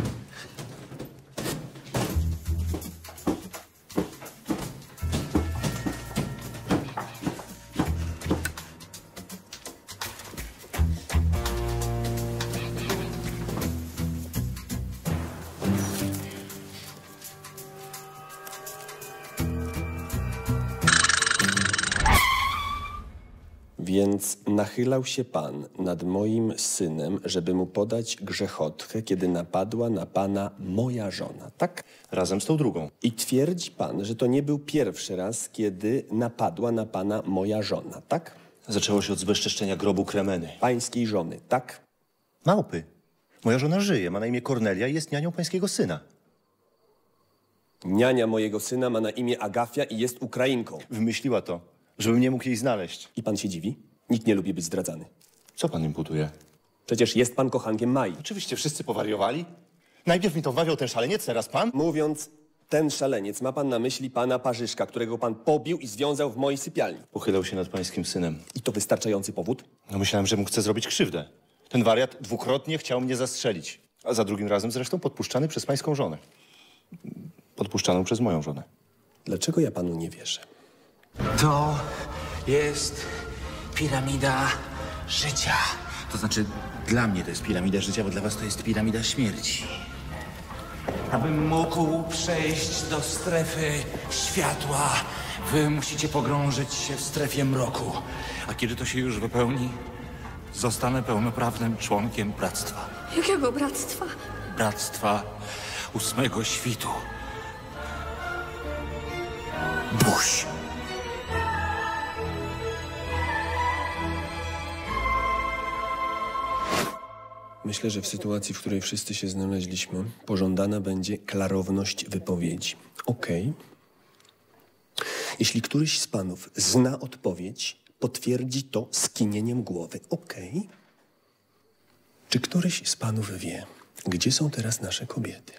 Więc nachylał się pan nad moim synem, żeby mu podać grzechotkę, kiedy napadła na pana moja żona, tak? Razem z tą drugą. I twierdzi pan, że to nie był pierwszy raz, kiedy napadła na pana moja żona, tak? Zaczęło się od zbezczeszczenia grobu Kremeny. Pańskiej żony, tak? Małpy. Moja żona żyje, ma na imię Kornelia i jest nianią pańskiego syna. Niania mojego syna ma na imię Agafia i jest Ukrainką. Wymyśliła to, żebym nie mógł jej znaleźć. I pan się dziwi? Nikt nie lubi być zdradzany. Co pan imputuje? Przecież jest pan kochankiem Mai. Oczywiście, wszyscy powariowali. Najpierw mi to wmawiał ten szaleniec, teraz pan? Mówiąc ten szaleniec, ma pan na myśli pana Parzyszka, którego pan pobił i związał w mojej sypialni. Pochylał się nad pańskim synem. I to wystarczający powód? No myślałem, że mu chce zrobić krzywdę. Ten wariat dwukrotnie chciał mnie zastrzelić. A za drugim razem zresztą podpuszczany przez pańską żonę. Podpuszczaną przez moją żonę. Dlaczego ja panu nie wierzę? To jest piramida życia. To znaczy, dla mnie to jest piramida życia, bo dla was to jest piramida śmierci. Abym mógł przejść do strefy światła, wy musicie pogrążyć się w strefie mroku. A kiedy to się już wypełni, zostanę pełnoprawnym członkiem bractwa. Jakiego bractwa? Bractwa 8 świtu. Buź. Myślę, że w sytuacji, w której wszyscy się znaleźliśmy, pożądana będzie klarowność wypowiedzi. Okej. Jeśli któryś z panów zna odpowiedź, potwierdzi to skinieniem głowy. Okej. Czy któryś z panów wie, gdzie są teraz nasze kobiety?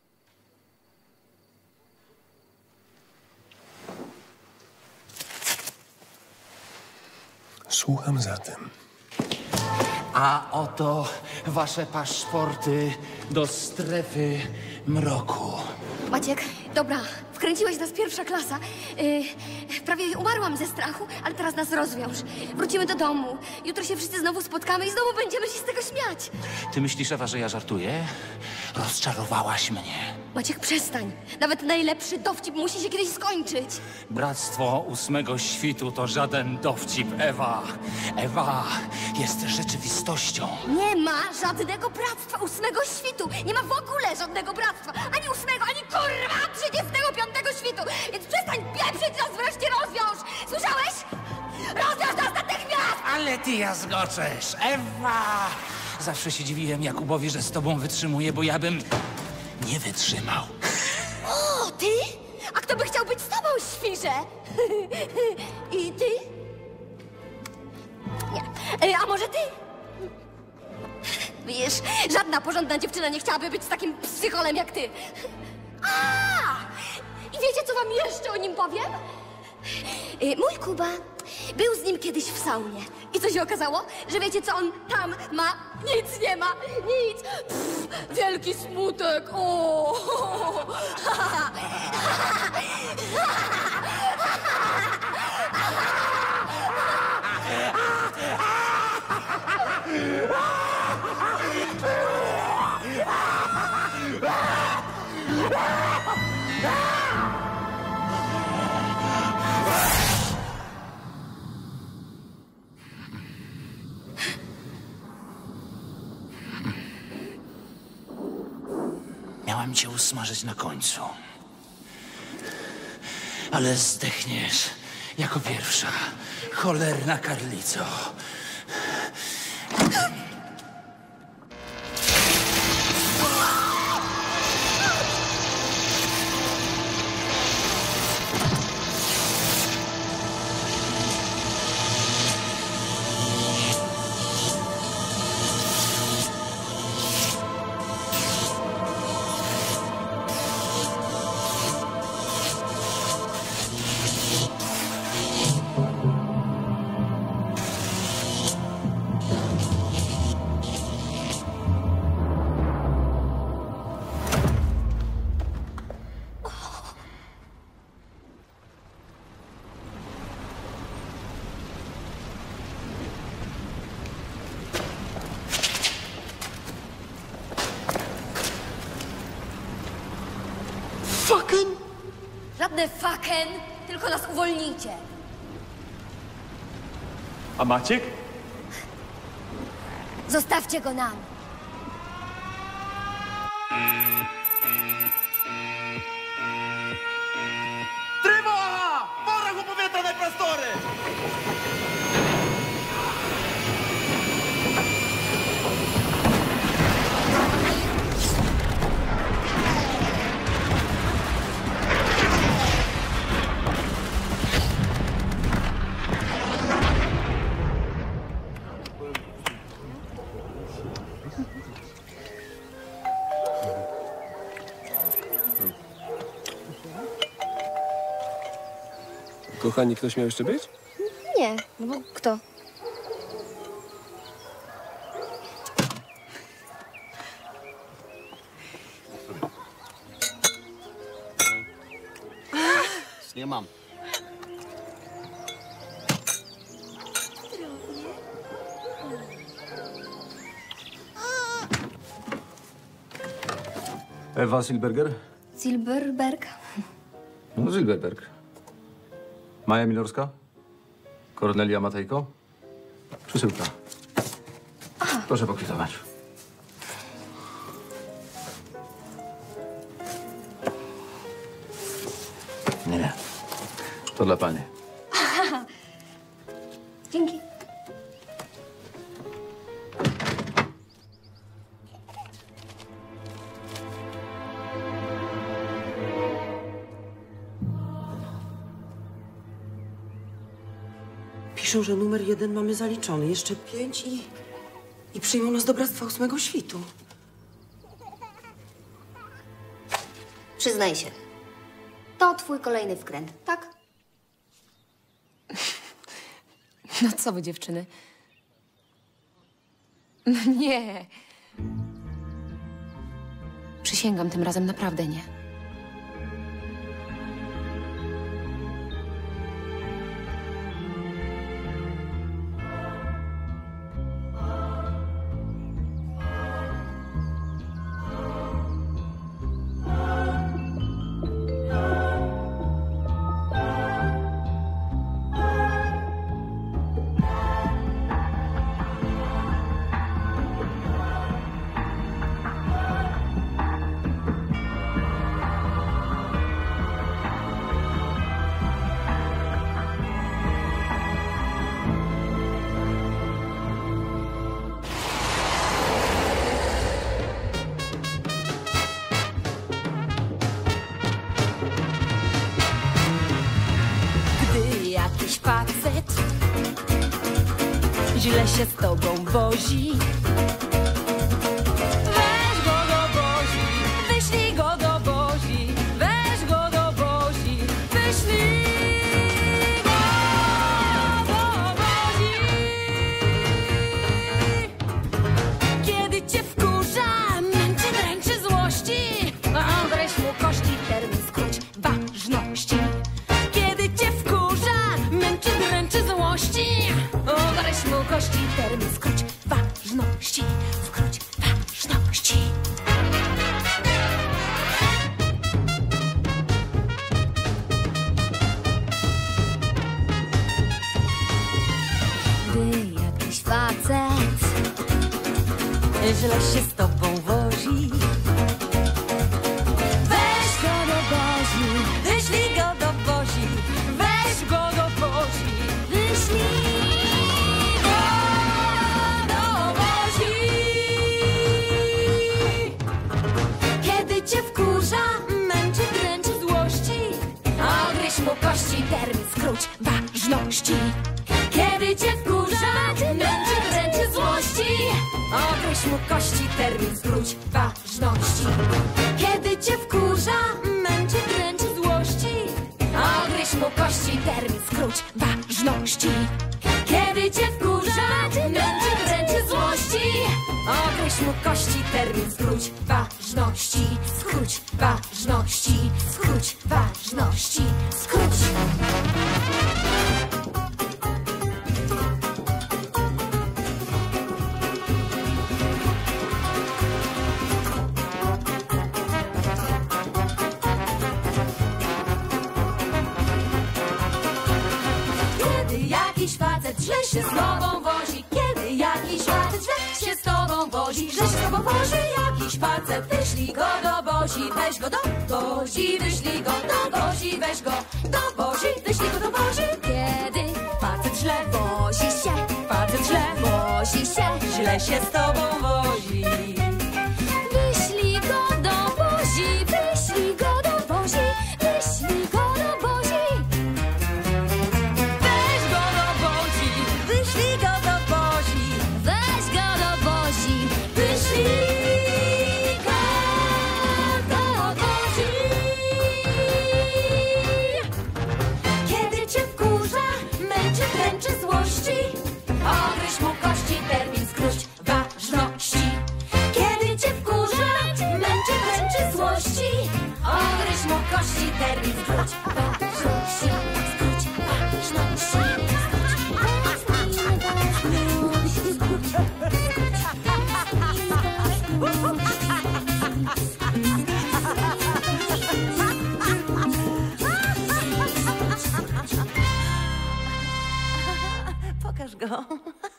Słucham zatem. A oto wasze paszporty do strefy mroku. Maciek, dobra, wkręciłeś nas pierwsza klasa. Prawie umarłam ze strachu, ale teraz nas rozwiąż. Wrócimy do domu. Jutro się wszyscy znowu spotkamy i znowu będziemy się z tego śmiać. Ty myślisz, Ewa, że ja żartuję? Rozczarowałaś mnie. Maciek, przestań. Nawet najlepszy dowcip musi się kiedyś skończyć. Bractwo 8 świtu to żaden dowcip, Ewa. Ewa jest rzeczywistością. Nie ma żadnego bractwa 8 świtu. Nie ma w ogóle żadnego bractwa. Ani 8, ani kurwa 35 świtu. Więc przestań pieprzyć, nas wreszcie rozwiąż. Słyszałeś? Rozwiąż nas natychmiast! Ale ty jazgoczesz, Ewa! Zawsze się dziwiłem Jakubowi, że z tobą wytrzymuje, bo ja bym nie wytrzymał. O, ty? A kto by chciał być z tobą, świrze? I ty? Nie. A może ty? Wiesz, żadna porządna dziewczyna nie chciałaby być z takim psycholem jak ty. A! I wiecie, co wam jeszcze o nim powiem? Mój Kuba był z nim kiedyś w saunie. I co się okazało? Że wiecie, co on tam ma? Nic nie ma! Nic! Pff, wielki smutek! O! Miałam cię usmażyć na końcu. Ale zdechniesz jako pierwsza. Cholerna karlico. Żadne fucken, tylko nas uwolnijcie. A Maciek? Zostawcie go nam. Trywoła! Ворог у повітряні простори! Kochani, ktoś miał jeszcze być? Nie, no bo kto? Nie mam. Ewa Silberger? Silberberg? No, Silberberg. Maja Milorska? Kornelia Matejko? Przesyłka. Proszę pokwitować. Nie. To dla pani. Dzięki. Piszą, że numer 1 mamy zaliczony. Jeszcze 5 i przyjmą nas do Bractwa 8 Świtu. Przyznaj się. To twój kolejny wkręt, tak? No co wy, dziewczyny? No nie. Przysięgam, tym razem naprawdę nie. Jakiś facet źle się z tobą wozi. Weź go do Bozi, wyślij go do Bozi. Weź go do Bozi, wyślij go do Bozi. Kiedy cię wkurza, męczy, dręczy złości, odreź mu kości, termin skróć ważności. Kiedy cię wkurza, męczy, dręczy złości, odreź mu kości, termin skróć ważności, skróć ważności. Gdy jakiś facet źle się z tobą wozi, weź go do Bozi, wyślij go do Bozi. Weź go do Bozi, wyślij go do Bozi. Kiedy cię wkurza, męczy, dręczy złości, odgryź mu kości, termin skróć ważności. Kiedy cię wkurza, męczy, dręczy złości, odgryź mu kości, termin skróć ważności. Kiedy cię wkurza, męczy, dręczy złości, odgryź mu kości, termin skróć ważności. Kiedy cię wkurza, męczy, dręczy złości, odgryź mu kości, termin skróć ważności, skróć ważności, skróć ważności, skróć. źle się z tobą wozi. Kiedy jakiś facet źle się z tobą wozi, źle się z tobą wozi jakiś facet, wyślij go do Bozi, weź go do Bozi, wyślij go do Bozi, weź go do Bozi, wyślij go do Bozi. Kiedy facet źle wozi się, facet źle wozi się, źle się z tobą wozi. Wyślij go do Bozi, wyślij go do Bozi, wyślij go do Bozi. Weź go do Bozi, wyślij go do Bozi, weź go do Bozi, wyślij go do Bozi. Kiedy cię wkurza, męczy, dręczy złości, ogryź mu kości, termin skróć ważności. Kiedy cię wkurza, męczy, dręczy złości, ogryź mu kości, termin skróć ważności. Skróć ważności. Pokaż go.